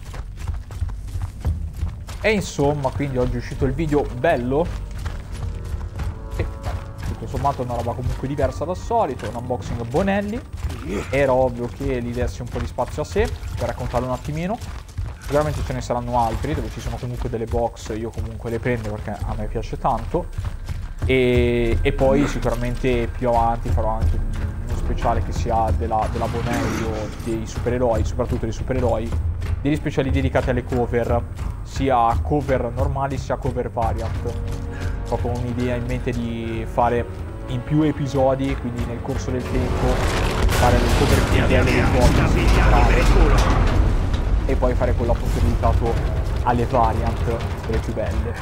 E insomma, quindi oggi è uscito il video bello. E tutto sommato è una roba comunque diversa dal solito. Un unboxing Bonelli. Era ovvio che gli dessi un po' di spazio a sé per raccontarlo un attimino. Sicuramente ce ne saranno altri dove ci sono comunque delle box, io comunque le prendo perché a me piace tanto. E, e poi sicuramente più avanti farò anche uno speciale che sia della, della Bonelli o dei supereroi, soprattutto dei supereroi, degli speciali dedicati alle cover, sia cover normali sia cover variant. Ho proprio un'idea in mente di fare in più episodi, quindi nel corso del tempo fare le cover più belle dei giochi e poi fare quello appunto dedicato alle variant, quelle più belle.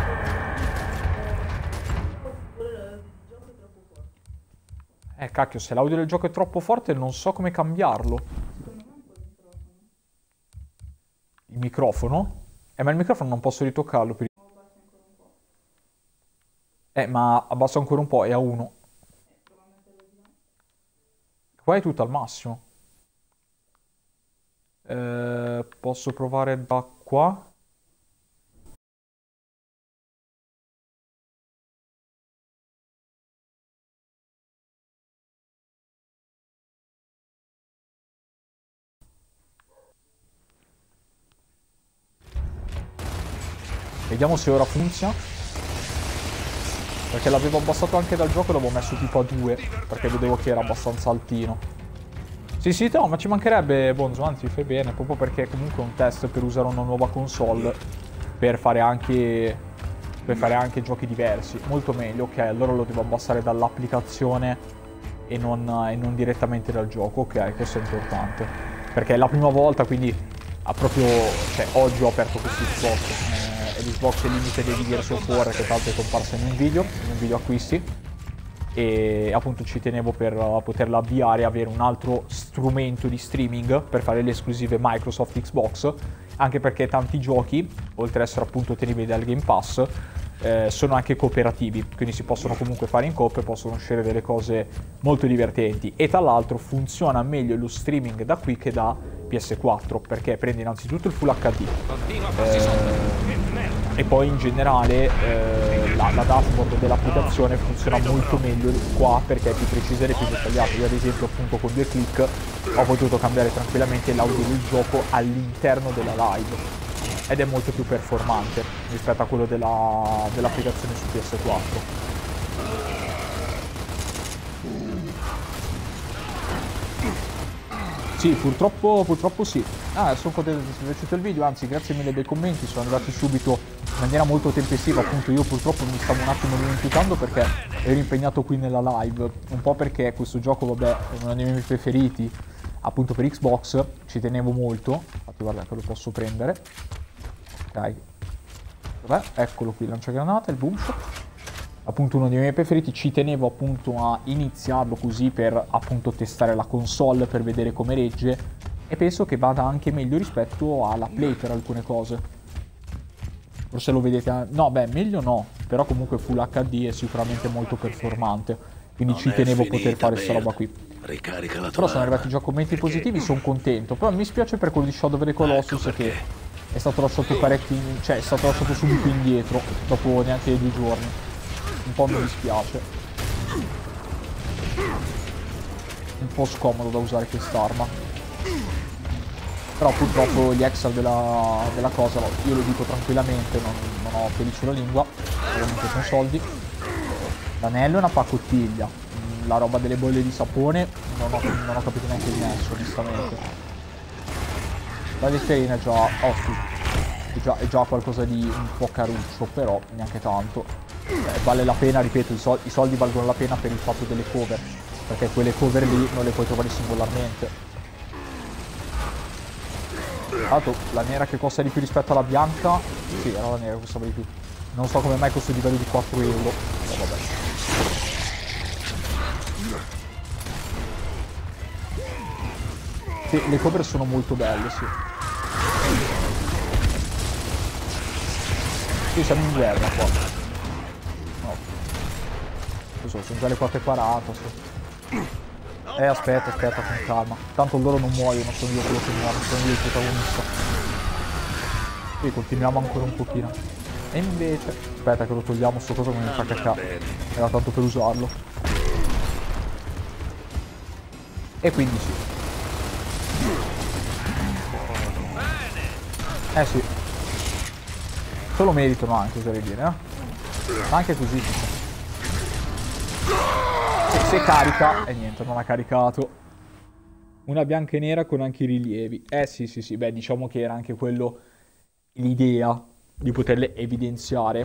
Eh cacchio, se l'audio del gioco è troppo forte non so come cambiarlo. Il microfono? Eh ma il microfono non posso ritoccarlo per... Eh ma abbasso ancora un po', è a uno. Qua è tutto al massimo. Eh, posso provare da qua? Vediamo se ora funziona. Perché l'avevo abbassato anche dal gioco e l'avevo messo tipo a due, perché vedevo che era abbastanza altino. Sì, sì, no, ma ci mancherebbe, Bonzo, anzi fai bene, proprio perché comunque è un test per usare una nuova console, per fare anche, per fare anche giochi diversi. Molto meglio, ok, allora lo devo abbassare dall'applicazione e non, e non direttamente dal gioco, ok, questo è importante. Perché è la prima volta, quindi ha proprio, cioè oggi ho aperto questo Xbox, eh, è l'Xbox Limited di Gears of War, che tra l'altro è comparsa in un video, in un video acquisti. E appunto ci tenevo per uh, poterla avviare e avere un altro strumento di streaming per fare le esclusive Microsoft Xbox, anche perché tanti giochi, oltre ad essere appunto tenibili dal Game Pass, eh, sono anche cooperativi, quindi si possono comunque fare in coop e possono uscire delle cose molto divertenti. E tra l'altro funziona meglio lo streaming da qui che da P S quattro, perché prende innanzitutto il Full H D eh, e poi in generale eh, la, la dashboard dell'applicazione funziona molto meglio qua perché è più precisa e più dettagliata. Io ad esempio appunto con due clic ho potuto cambiare tranquillamente l'audio del gioco all'interno della live ed è molto più performante rispetto a quello della, dell'applicazione su P S quattro. Sì, purtroppo, purtroppo sì. Ah, sono contento di essere piaciuto il video, anzi grazie mille dei commenti, sono arrivati subito in maniera molto tempestiva. Appunto io purtroppo mi stavo un attimo dimenticando perché ero impegnato qui nella live, un po' perché questo gioco, vabbè, è uno dei miei preferiti appunto per Xbox, ci tenevo molto, infatti guarda che lo posso prendere. Ok, vabbè, eccolo qui, lanciagranata, il boom shot. appunto uno dei miei preferiti. Ci tenevo appunto a iniziarlo così per appunto testare la console, per vedere come regge, e penso che vada anche meglio rispetto alla Play per alcune cose. Forse lo vedete... No, beh, meglio no, però comunque Full acca di è sicuramente molto performante, quindi Non ci è tenevo a finita, poter fare questa Baird. roba qui. Ricarica la tua Però sono arma. arrivati già commenti positivi, sono contento. Però mi spiace per quello di Shadow of the Colossus, Ecco che è stato lasciato parecchi, cioè è stato lasciato subito indietro dopo neanche due giorni. Un po' mi dispiace. Un po' scomodo da usare quest'arma. Però purtroppo gli extra della, della cosa, io lo dico tranquillamente, non, non ho felice la lingua, ovviamente sono soldi. L'anello è una pacottiglia. La roba delle bolle di sapone non ho, non ho capito neanche il nesso, onestamente. La letterina è già... oh sì, è già, è già qualcosa di un po' caruccio, però neanche tanto. Eh, vale la pena, ripeto, i, sol i soldi valgono la pena per il fatto delle cover, perché quelle cover lì non le puoi trovare singolarmente. Tra l'altro la nera che costa di più rispetto alla bianca, sì, era la nera che costava di più. Non so come mai questo livello di quattro euro, ma vabbè. Sì, le cover sono molto belle, sì. Sì, siamo in guerra qua. No. Non so, sono già le quattro e quaranta. Sì. Eh, aspetta, aspetta, con calma. Tanto loro non muoiono, sono io quello che muore, sono io il protagonista. Sì, continuiamo ancora un pochino. E invece... aspetta che lo togliamo sto coso, come mi fa cacare. Era tanto per usarlo. E quindi sì. Eh sì. Se lo meritano anche, oserei dire, eh. Ma anche così. Se, se carica... E eh, niente, non ha caricato. Una bianca e nera con anche i rilievi. Eh sì, sì, sì. Beh, diciamo che era anche quello... l'idea di poterle evidenziare.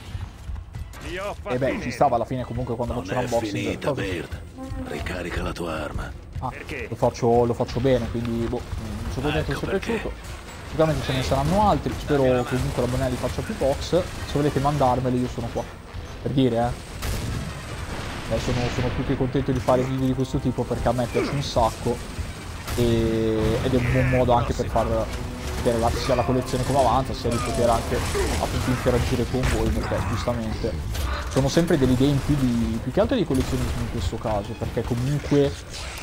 E beh, ci stava alla fine comunque quando Non faccio un è unboxing. finita, Baird. Ricarica la tua arma. Ah, lo faccio, lo faccio bene, quindi boh, se volete Ecco sia perché. piaciuto. Sicuramente ce ne saranno altri, spero che comunque la Bonelli faccia più box. Se volete mandarmeli io sono qua, per dire eh, eh sono, sono più che contento di fare video di questo tipo, perché a me piace un sacco e, ed è un buon modo anche per far vedere la, sia la collezione come avanza, sia di poter anche appunto interagire con voi, perché giustamente sono sempre delle idee in più, di, più che altro di collezionismo in questo caso, perché comunque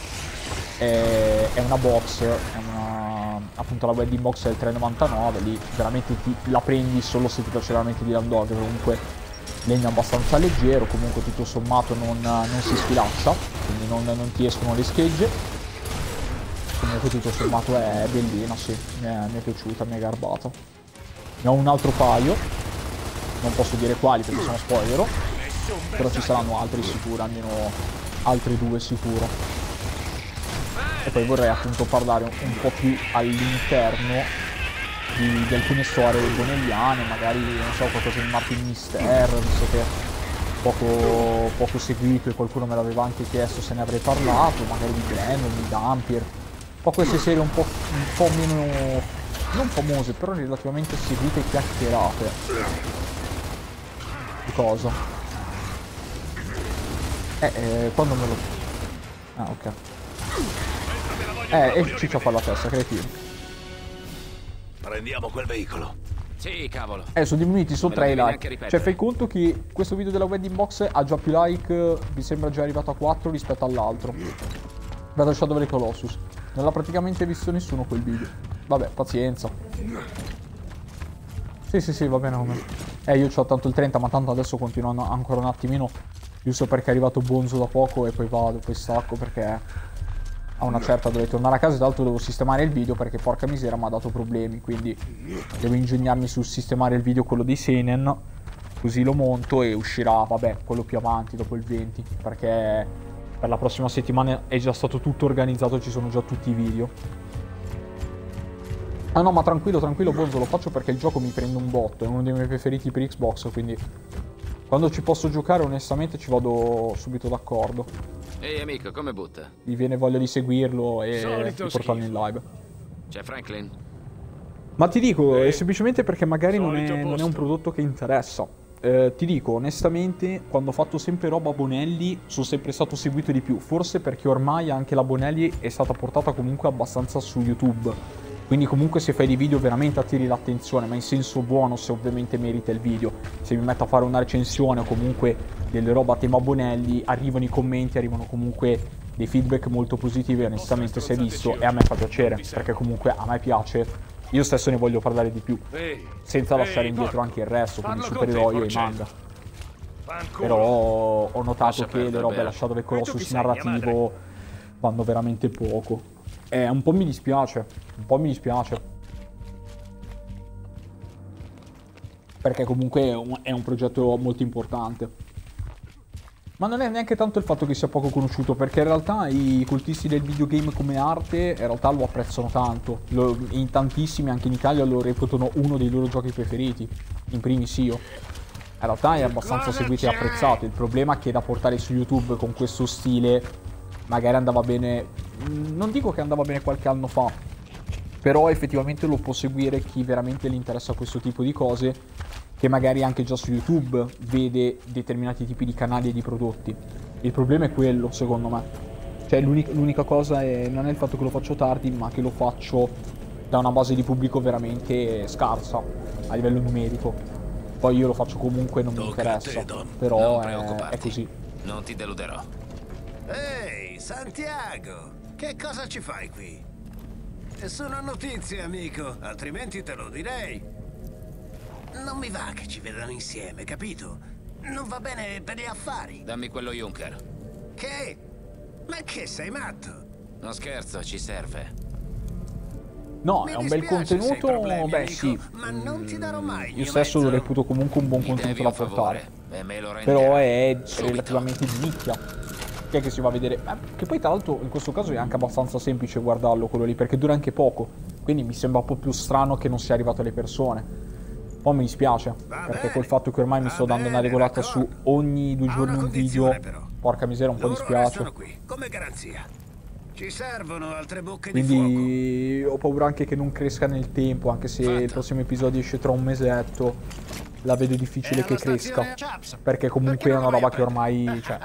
è, è una box, è una, appunto la wedding box è il tre e novantanove, lì veramente ti, la prendi solo se ti piace veramente di Land Dog, comunque legno abbastanza leggero, comunque tutto sommato non, non si sfilaccia, quindi non, non ti escono le schegge, comunque tutto sommato è bellina, sì, mi è, mi è piaciuta, mi è garbata. Ne ho un altro paio, non posso dire quali perché sono spoiler, però ci saranno altri sicuro, almeno altri due sicuro. E poi vorrei appunto parlare un, un po' più all'interno di, di alcune storie bonelliane, magari non so, qualcosa di Martin Mister, visto che poco, poco seguito e qualcuno me l'aveva anche chiesto se ne avrei parlato, magari di Brandon, di Dampier, un po' queste serie un po', un po' meno, non famose, però relativamente seguite e chiacchierate. Di cosa? Eh, eh, quando me lo... Ah, ok. Eh, e ciccia fa la testa, cretino. Prendiamo quel veicolo. Sì, cavolo. Eh, sono diminuiti, sono Me lo tre devi like. neanche ripetere. Cioè, fai conto che questo video della wedding box ha già più like, mi sembra già arrivato a quattro rispetto all'altro. Battle Shadow of the Colossus. Non l'ha praticamente visto nessuno quel video. Vabbè, pazienza. Sì, sì, sì, va bene come. Eh, io c'ho tanto il trenta, ma tanto adesso continuo ancora un attimino. Giusto perché è arrivato Bonzo da poco e poi vado, poi stacco perché... a una certa dovrei tornare a casa, e tra l'altro devo sistemare il video perché porca misera mi ha dato problemi, quindi devo ingegnarmi sul sistemare il video, quello di Seinen, così lo monto e uscirà, vabbè, quello più avanti dopo il venti, perché per la prossima settimana è già stato tutto organizzato, ci sono già tutti i video. Ah no, ma tranquillo, tranquillo Bonzo, lo faccio perché il gioco mi prende un botto, è uno dei miei preferiti per Xbox, quindi quando ci posso giocare onestamente ci vado subito d'accordo. Ehi amico, come butta? Mi viene voglia di seguirlo e Solito di portarlo in live. C'è Franklin? Ma ti dico, è semplicemente perché magari non è, Solito non è un posto. prodotto che interessa. eh, ti dico onestamente, quando ho fatto sempre roba Bonelli sono sempre stato seguito di più, forse perché ormai anche la Bonelli è stata portata comunque abbastanza su YouTube, quindi comunque se fai dei video veramente attiri l'attenzione, ma in senso buono, se ovviamente merita il video. Se mi metto a fare una recensione o comunque delle roba a tema Bonelli, arrivano i commenti, arrivano comunque dei feedback molto positivi, onestamente si è visto, e a me fa piacere, perché comunque a me piace. Io stesso ne voglio parlare di più, senza lasciare indietro anche il resto, come i supereroi e i manga. Però ho notato che le robe lasciate del Colossus narrativo vanno veramente poco. E un po' mi dispiace, un po' mi dispiace. Perché comunque è un, è un progetto molto importante. Ma non è neanche tanto il fatto che sia poco conosciuto, perché in realtà i cultisti del videogame come arte in realtà lo apprezzano tanto. Lo, in tantissimi, anche in Italia, lo reputano uno dei loro giochi preferiti. In primis io. In realtà è abbastanza seguito e apprezzato. Il problema è che da portare su YouTube con questo stile magari andava bene... Non dico che andava bene qualche anno fa, però effettivamente lo può seguire chi veramente gli interessa questo tipo di cose, che magari anche già su YouTube vede determinati tipi di canali e di prodotti. Il problema è quello, secondo me. Cioè l'unica, l'unica cosa è, non è il fatto che lo faccio tardi, ma che lo faccio da una base di pubblico veramente scarsa a livello numerico. Poi io lo faccio comunque, non mi interessa, però è, è così. Non ti deluderò. Ehi, Santiago, che cosa ci fai qui? Nessuna notizia, amico, altrimenti te lo direi. Non mi va che ci vedano insieme, capito? Non va bene per gli affari. Dammi quello Junker. Che? Ma che sei matto? Non scherzo, ci serve. No, Mi è un bel contenuto, problemi, beh amico, sì. Ma non ti darò mai il Io mio stesso mezzo. lo reputo comunque un buon Mi contenuto devi da un favore, portare. e me lo Però renderai è subito. relativamente di nicchia. Che è che si va a vedere. Eh, che poi tra l'altro in questo caso è anche abbastanza semplice guardarlo quello lì, perché dura anche poco. Quindi mi sembra un po' più strano che non sia arrivato alle persone. Poi mi dispiace, perché col fatto che ormai mi sto dando una regolata su ogni due giorni un video, porca miseria, un po' dispiace. Qui, come garanzia. Ci servono altre bocche di fuoco. Quindi ho paura anche che non cresca nel tempo, anche se il prossimo episodio esce tra un mesetto. La vedo difficile che cresca, perché comunque è una roba che ormai, cioè,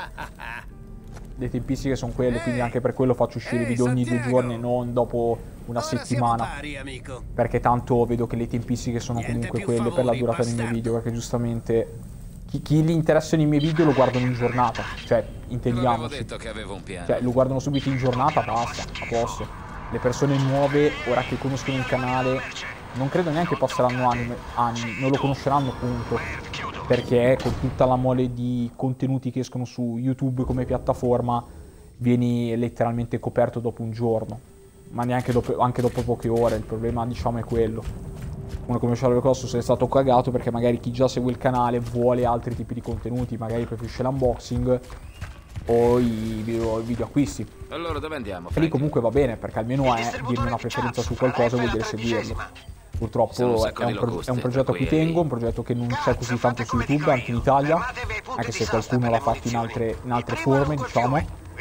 le tempistiche sono quelle, quindi anche per quello faccio uscire video ogni due giorni e non dopo una settimana, perché tanto vedo che le tempistiche sono comunque quelle per la durata dei miei video, perché giustamente chi, chi gli interessano i miei video lo guardano in giornata, cioè intendiamoci, cioè lo guardano subito in giornata, basta, a posto. Le persone nuove, ora che conoscono il canale, non credo neanche passeranno anni, anni non lo conosceranno appunto, perché con tutta la mole di contenuti che escono su YouTube come piattaforma vieni letteralmente coperto dopo un giorno, ma neanche dopo, anche dopo poche ore. Il problema, diciamo, è quello. Uno come Shadow Colossus è stato cagato perché magari chi già segue il canale vuole altri tipi di contenuti, magari preferisce l'unboxing o i video, i video acquisti. Allora dove andiamo? E lì comunque va bene, perché almeno è dirmi una preferenza su qualcosa vuol dire seguirlo. Purtroppo è un, pro è un progetto a cui tengo, un progetto che non c'è così tanto su YouTube, anche in Italia, anche se qualcuno l'ha fatto in altre, in altre forme, diciamo.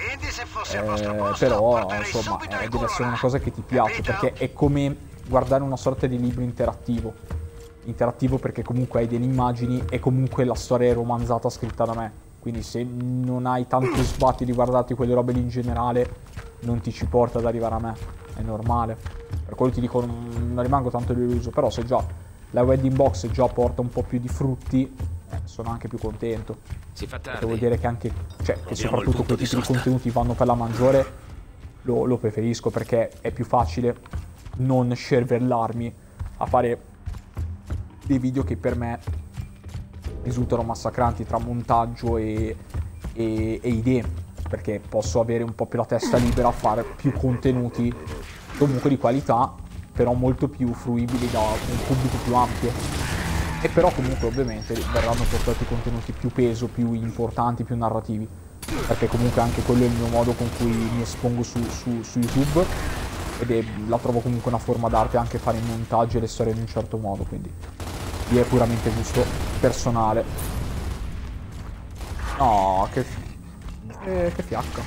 Eh, però, insomma, eh, deve essere una cosa che ti piace, perché è come guardare una sorta di libro interattivo. Interattivo perché comunque hai delle immagini e comunque la storia è romanzata, scritta da me. Quindi se non hai tanto sbatti di guardarti quelle robe lì in generale, non ti ci porta ad arrivare a me. È normale. Per quello ti dico, non rimango tanto deluso, però se già la wedding box già porta un po' più di frutti, eh, sono anche più contento. Si fa tardi. Perché vuol dire che anche, cioè, che soprattutto quei tipi di contenuti vanno per la maggiore, lo, lo preferisco, perché è più facile non scervellarmi a fare dei video che per me risultano massacranti tra montaggio e, e, e idee, perché posso avere un po' più la testa libera a fare più contenuti comunque di qualità, però molto più fruibili da un pubblico più ampio. E però comunque ovviamente verranno portati contenuti più peso, più importanti, più narrativi, perché comunque anche quello è il mio modo con cui mi espongo su, su, su YouTube, ed è, la trovo comunque una forma d'arte anche fare i montaggi e le storie in un certo modo, quindi lì è puramente gusto personale. No, che, eh, che fiacca.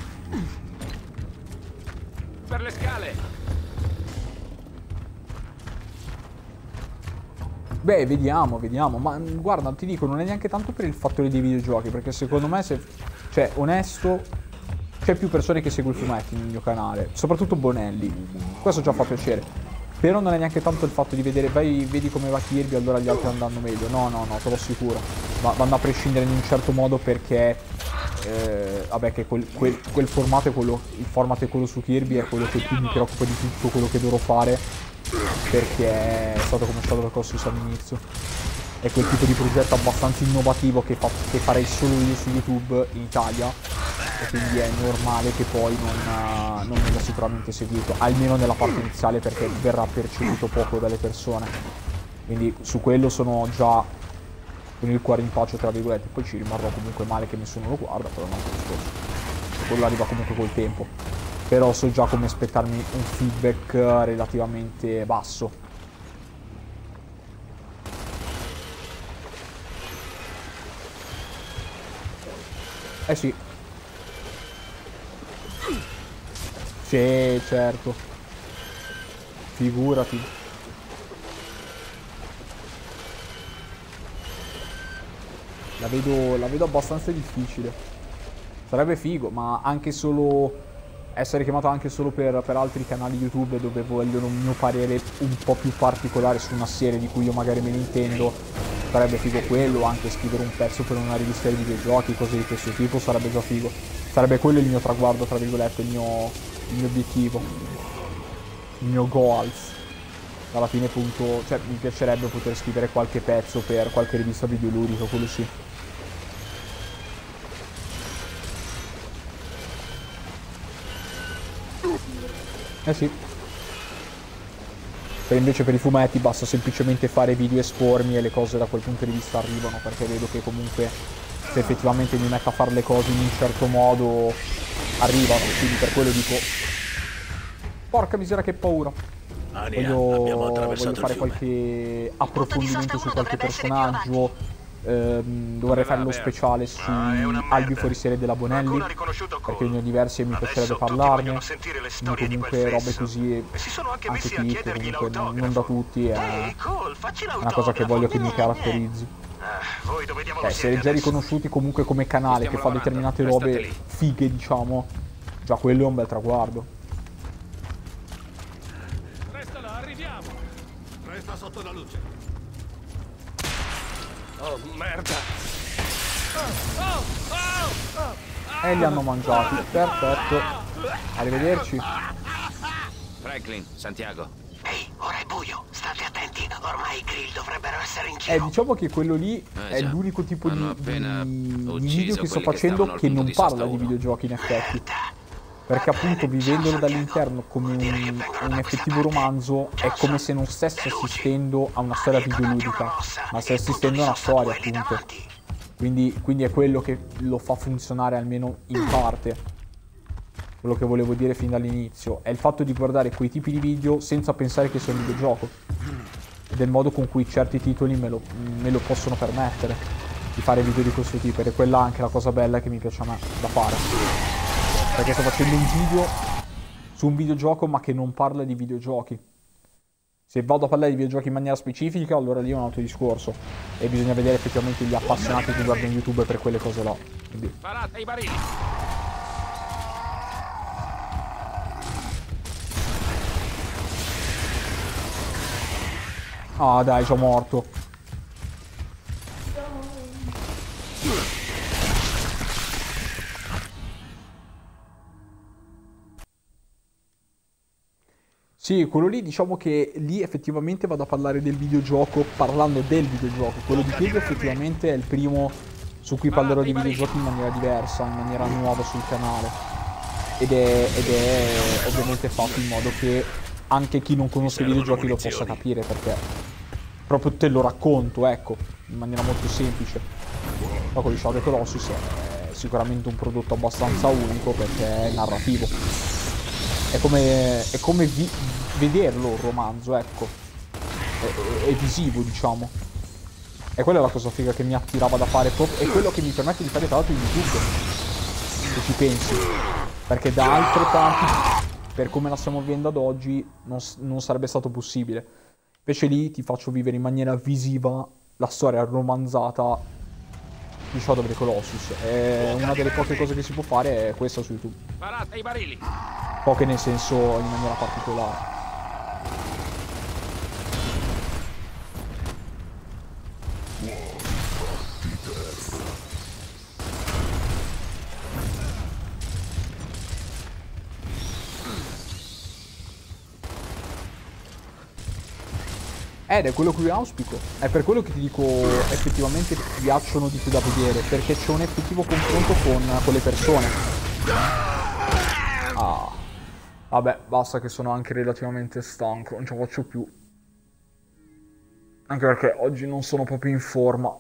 Per le scale. Beh, vediamo, vediamo. Ma guarda, ti dico, non è neanche tanto per il fattore dei videogiochi, perché secondo me, se... cioè, onesto, c'è più persone che seguono i fumetti nel mio canale, soprattutto Bonelli. Questo già fa piacere. Però non è neanche tanto il fatto di vedere, vai, vedi come va Kirby, allora gli altri andranno meglio. No, no, no, te lo assicuro. Ma vanno a prescindere in un certo modo perché... Eh, vabbè, che quel, quel, quel formato è quello... Il format è quello su Kirby, è quello che più mi preoccupa di tutto quello che dovrò fare, perché è stato come Shadow of the Colossus all'inizio. È quel tipo di progetto abbastanza innovativo che, fa, che farei solo io su YouTube in Italia, e quindi è normale che poi non, non venga sicuramente seguito, almeno nella parte iniziale, perché verrà percepito poco dalle persone. Quindi su quello sono già con il cuore in pace, tra virgolette. Poi ci rimarrò comunque male che nessuno lo guarda, però non è un discorso. Quello arriva comunque col tempo. Però so già come aspettarmi un feedback relativamente basso. Eh sì. Sì, certo. Figurati. La vedo, la vedo abbastanza difficile. Sarebbe figo, ma anche solo... essere chiamato anche solo per, per altri canali YouTube dove vogliono un mio parere un po' più particolare su una serie di cui io magari me ne intendo, sarebbe figo quello. Anche scrivere un pezzo per una rivista di videogiochi, cose di questo tipo, sarebbe già figo. Sarebbe quello il mio traguardo, tra virgolette, il mio, il mio obiettivo, il mio goals. Alla fine, appunto, cioè mi piacerebbe poter scrivere qualche pezzo per qualche rivista videoludica, quello sì. Eh sì. Per invece per i fumetti basta semplicemente fare video, espormi, e le cose da quel punto di vista arrivano, perché vedo che comunque se effettivamente mi metto a fare le cose in un certo modo arrivano, quindi per quello dico porca misera che paura. Voglio, voglio fare qualche approfondimento su qualche personaggio. Ehm, dovrei fare lo speciale su Albi fuori serie della Bonelli, perché ne ho diversi e mi piacerebbe parlarne. Quindi comunque robe così, anche clip, comunque non, non da tutti, è una cosa che voglio che mi caratterizzi. Eh, se già riconosciuti comunque come canale che fa determinate robe fighe, diciamo, già quello è un bel traguardo. Resta là, arriviamo. Resta sotto la luce. Oh, merda. E li hanno mangiati, perfetto. Arrivederci. Franklin, Santiago. Ehi, ora è buio, state attenti, ormai i grill dovrebbero essere in giro. Eh, diciamo che quello lì Eh, è già. l'unico tipo di, Hanno appena di, di ucciso video che sto quelli che facendo stavano al che punto non di sosta parla di uno. videogiochi in effetti. Perché appunto vivendolo dall'interno come un, un effettivo romanzo è come se non stesse assistendo a una storia videoludica, ma stai assistendo a una storia, appunto. Quindi, quindi è quello che lo fa funzionare almeno in parte. Quello che volevo dire fin dall'inizio è il fatto di guardare quei tipi di video senza pensare che sia un videogioco, ed è il modo con cui certi titoli me lo, me lo possono permettere di fare video di questo tipo, ed è quella anche la cosa bella che mi piace a me da fare, perché sto facendo un video su un videogioco ma che non parla di videogiochi. Se vado a parlare di videogiochi in maniera specifica, allora lì è un altro discorso, e bisogna vedere effettivamente gli appassionati che guardano YouTube per quelle cose là. Quindi... Parate i barili. Ah dai, già morto. Sì, quello lì diciamo che lì effettivamente vado a parlare del videogioco parlando del videogioco. Quello di Kirby effettivamente è il primo su cui parlerò di videogiochi in maniera diversa, in maniera nuova sul canale. Ed è, ed è ovviamente fatto in modo che anche chi non conosce i videogiochi lo possa capire, perché proprio te lo racconto, ecco, in maniera molto semplice. Ma con il Shadow of the Colossus è sicuramente un prodotto abbastanza unico perché è narrativo. È come, è come vi, vederlo un romanzo, ecco. È, è, è visivo, diciamo. E quella è la cosa figa che mi attirava da fare, è quello che mi permette di fare tra l'altro YouTube, se ci pensi. Perché da altre parti, per come la stiamo vivendo ad oggi, non, non sarebbe stato possibile. Invece lì ti faccio vivere in maniera visiva la storia romanzata di Shadow of the Colossus. E una delle poche cose che si può fare è questa su YouTube. Parate i barili. Poche nel senso in maniera particolare. Ed è quello che io auspico. È per quello che ti dico effettivamente piacciono di più da vedere, perché c'è un effettivo confronto con, con le persone. Ah. Vabbè, basta che sono anche relativamente stanco, non ce la faccio più. Anche perché oggi non sono proprio in forma.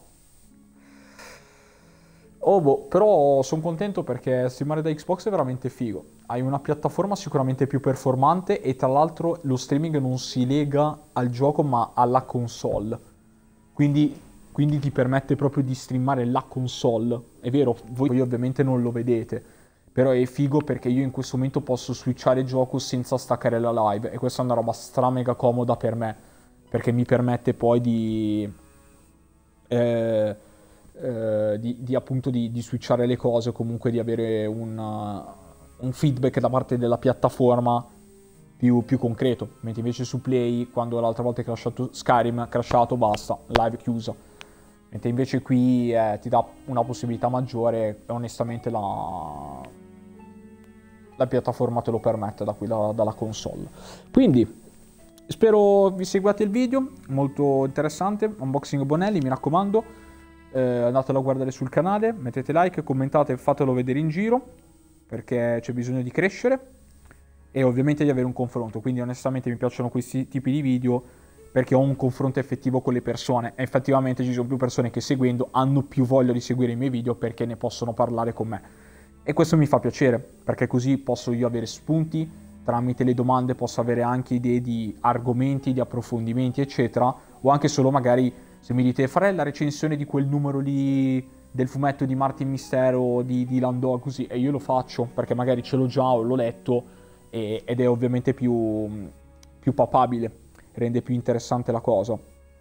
Oh boh, però sono contento perché streamare da Xbox è veramente figo. Hai una piattaforma sicuramente più performante e tra l'altro lo streaming non si lega al gioco ma alla console. Quindi, quindi ti permette proprio di streamare la console. È vero, voi ovviamente non lo vedete, però è figo perché io in questo momento posso switchare il gioco senza staccare la live e questa è una roba stra mega comoda per me, perché mi permette poi di... Eh, eh, di, di appunto di, di switchare le cose o comunque di avere un, uh, un feedback da parte della piattaforma più, più concreto, mentre invece su Play quando l'altra volta è crashato Skyrim, crashato, basta, live chiusa, mentre invece qui eh, ti dà una possibilità maggiore e onestamente la, la piattaforma te lo permette da qui, da, dalla console. Quindi spero vi seguiate il video, molto interessante, unboxing Bonelli, mi raccomando. Eh, andatelo a guardare sul canale, mettete like, commentate, fatelo vedere in giro perché c'è bisogno di crescere e ovviamente di avere un confronto, quindi onestamente mi piacciono questi tipi di video perché ho un confronto effettivo con le persone e effettivamente ci sono più persone che seguendo hanno più voglia di seguire i miei video perché ne possono parlare con me e questo mi fa piacere perché così posso io avere spunti, tramite le domande posso avere anche idee di argomenti, di approfondimenti eccetera, o anche solo magari se mi dite farei la recensione di quel numero lì del fumetto di Martin Mistero di, di Landau così, e io lo faccio perché magari ce l'ho già o l'ho letto e, ed è ovviamente più, più papabile, rende più interessante la cosa.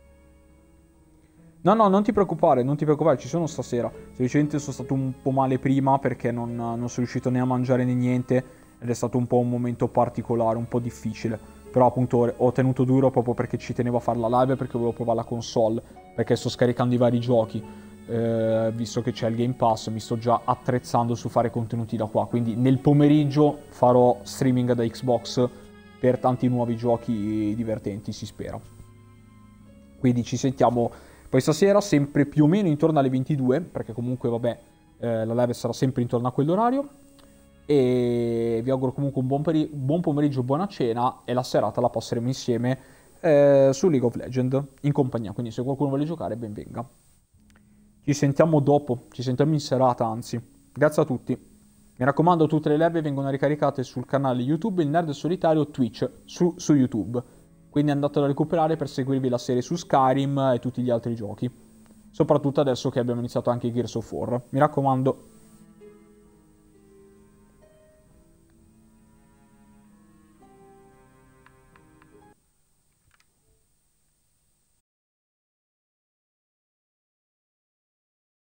No, no, non ti preoccupare, non ti preoccupare, ci sono stasera. Semplicemente sono stato un po' male prima perché non, non sono riuscito né a mangiare né niente ed è stato un po' un momento particolare, un po' difficile. Però appunto ho tenuto duro proprio perché ci tenevo a fare la live, perché volevo provare la console, perché sto scaricando i vari giochi, eh, visto che c'è il Game Pass, mi sto già attrezzando su fare contenuti da qua, quindi nel pomeriggio farò streaming da Xbox per tanti nuovi giochi divertenti, si spera. Quindi ci sentiamo poi stasera, sempre più o meno intorno alle ventidue, perché comunque vabbè, eh, la live sarà sempre intorno a quell'orario. E vi auguro comunque un buon, peri- buon pomeriggio, buona cena e la serata la passeremo insieme eh, su League of Legends in compagnia, quindi se qualcuno vuole giocare ben venga. Ci sentiamo dopo, ci sentiamo in serata anzi. Grazie a tutti, mi raccomando tutte le leve vengono ricaricate sul canale YouTube Il Nerd Solitario Twitch su, su YouTube, quindi andatelo a recuperare per seguirvi la serie su Skyrim e tutti gli altri giochi, soprattutto adesso che abbiamo iniziato anche Gears of War, mi raccomando.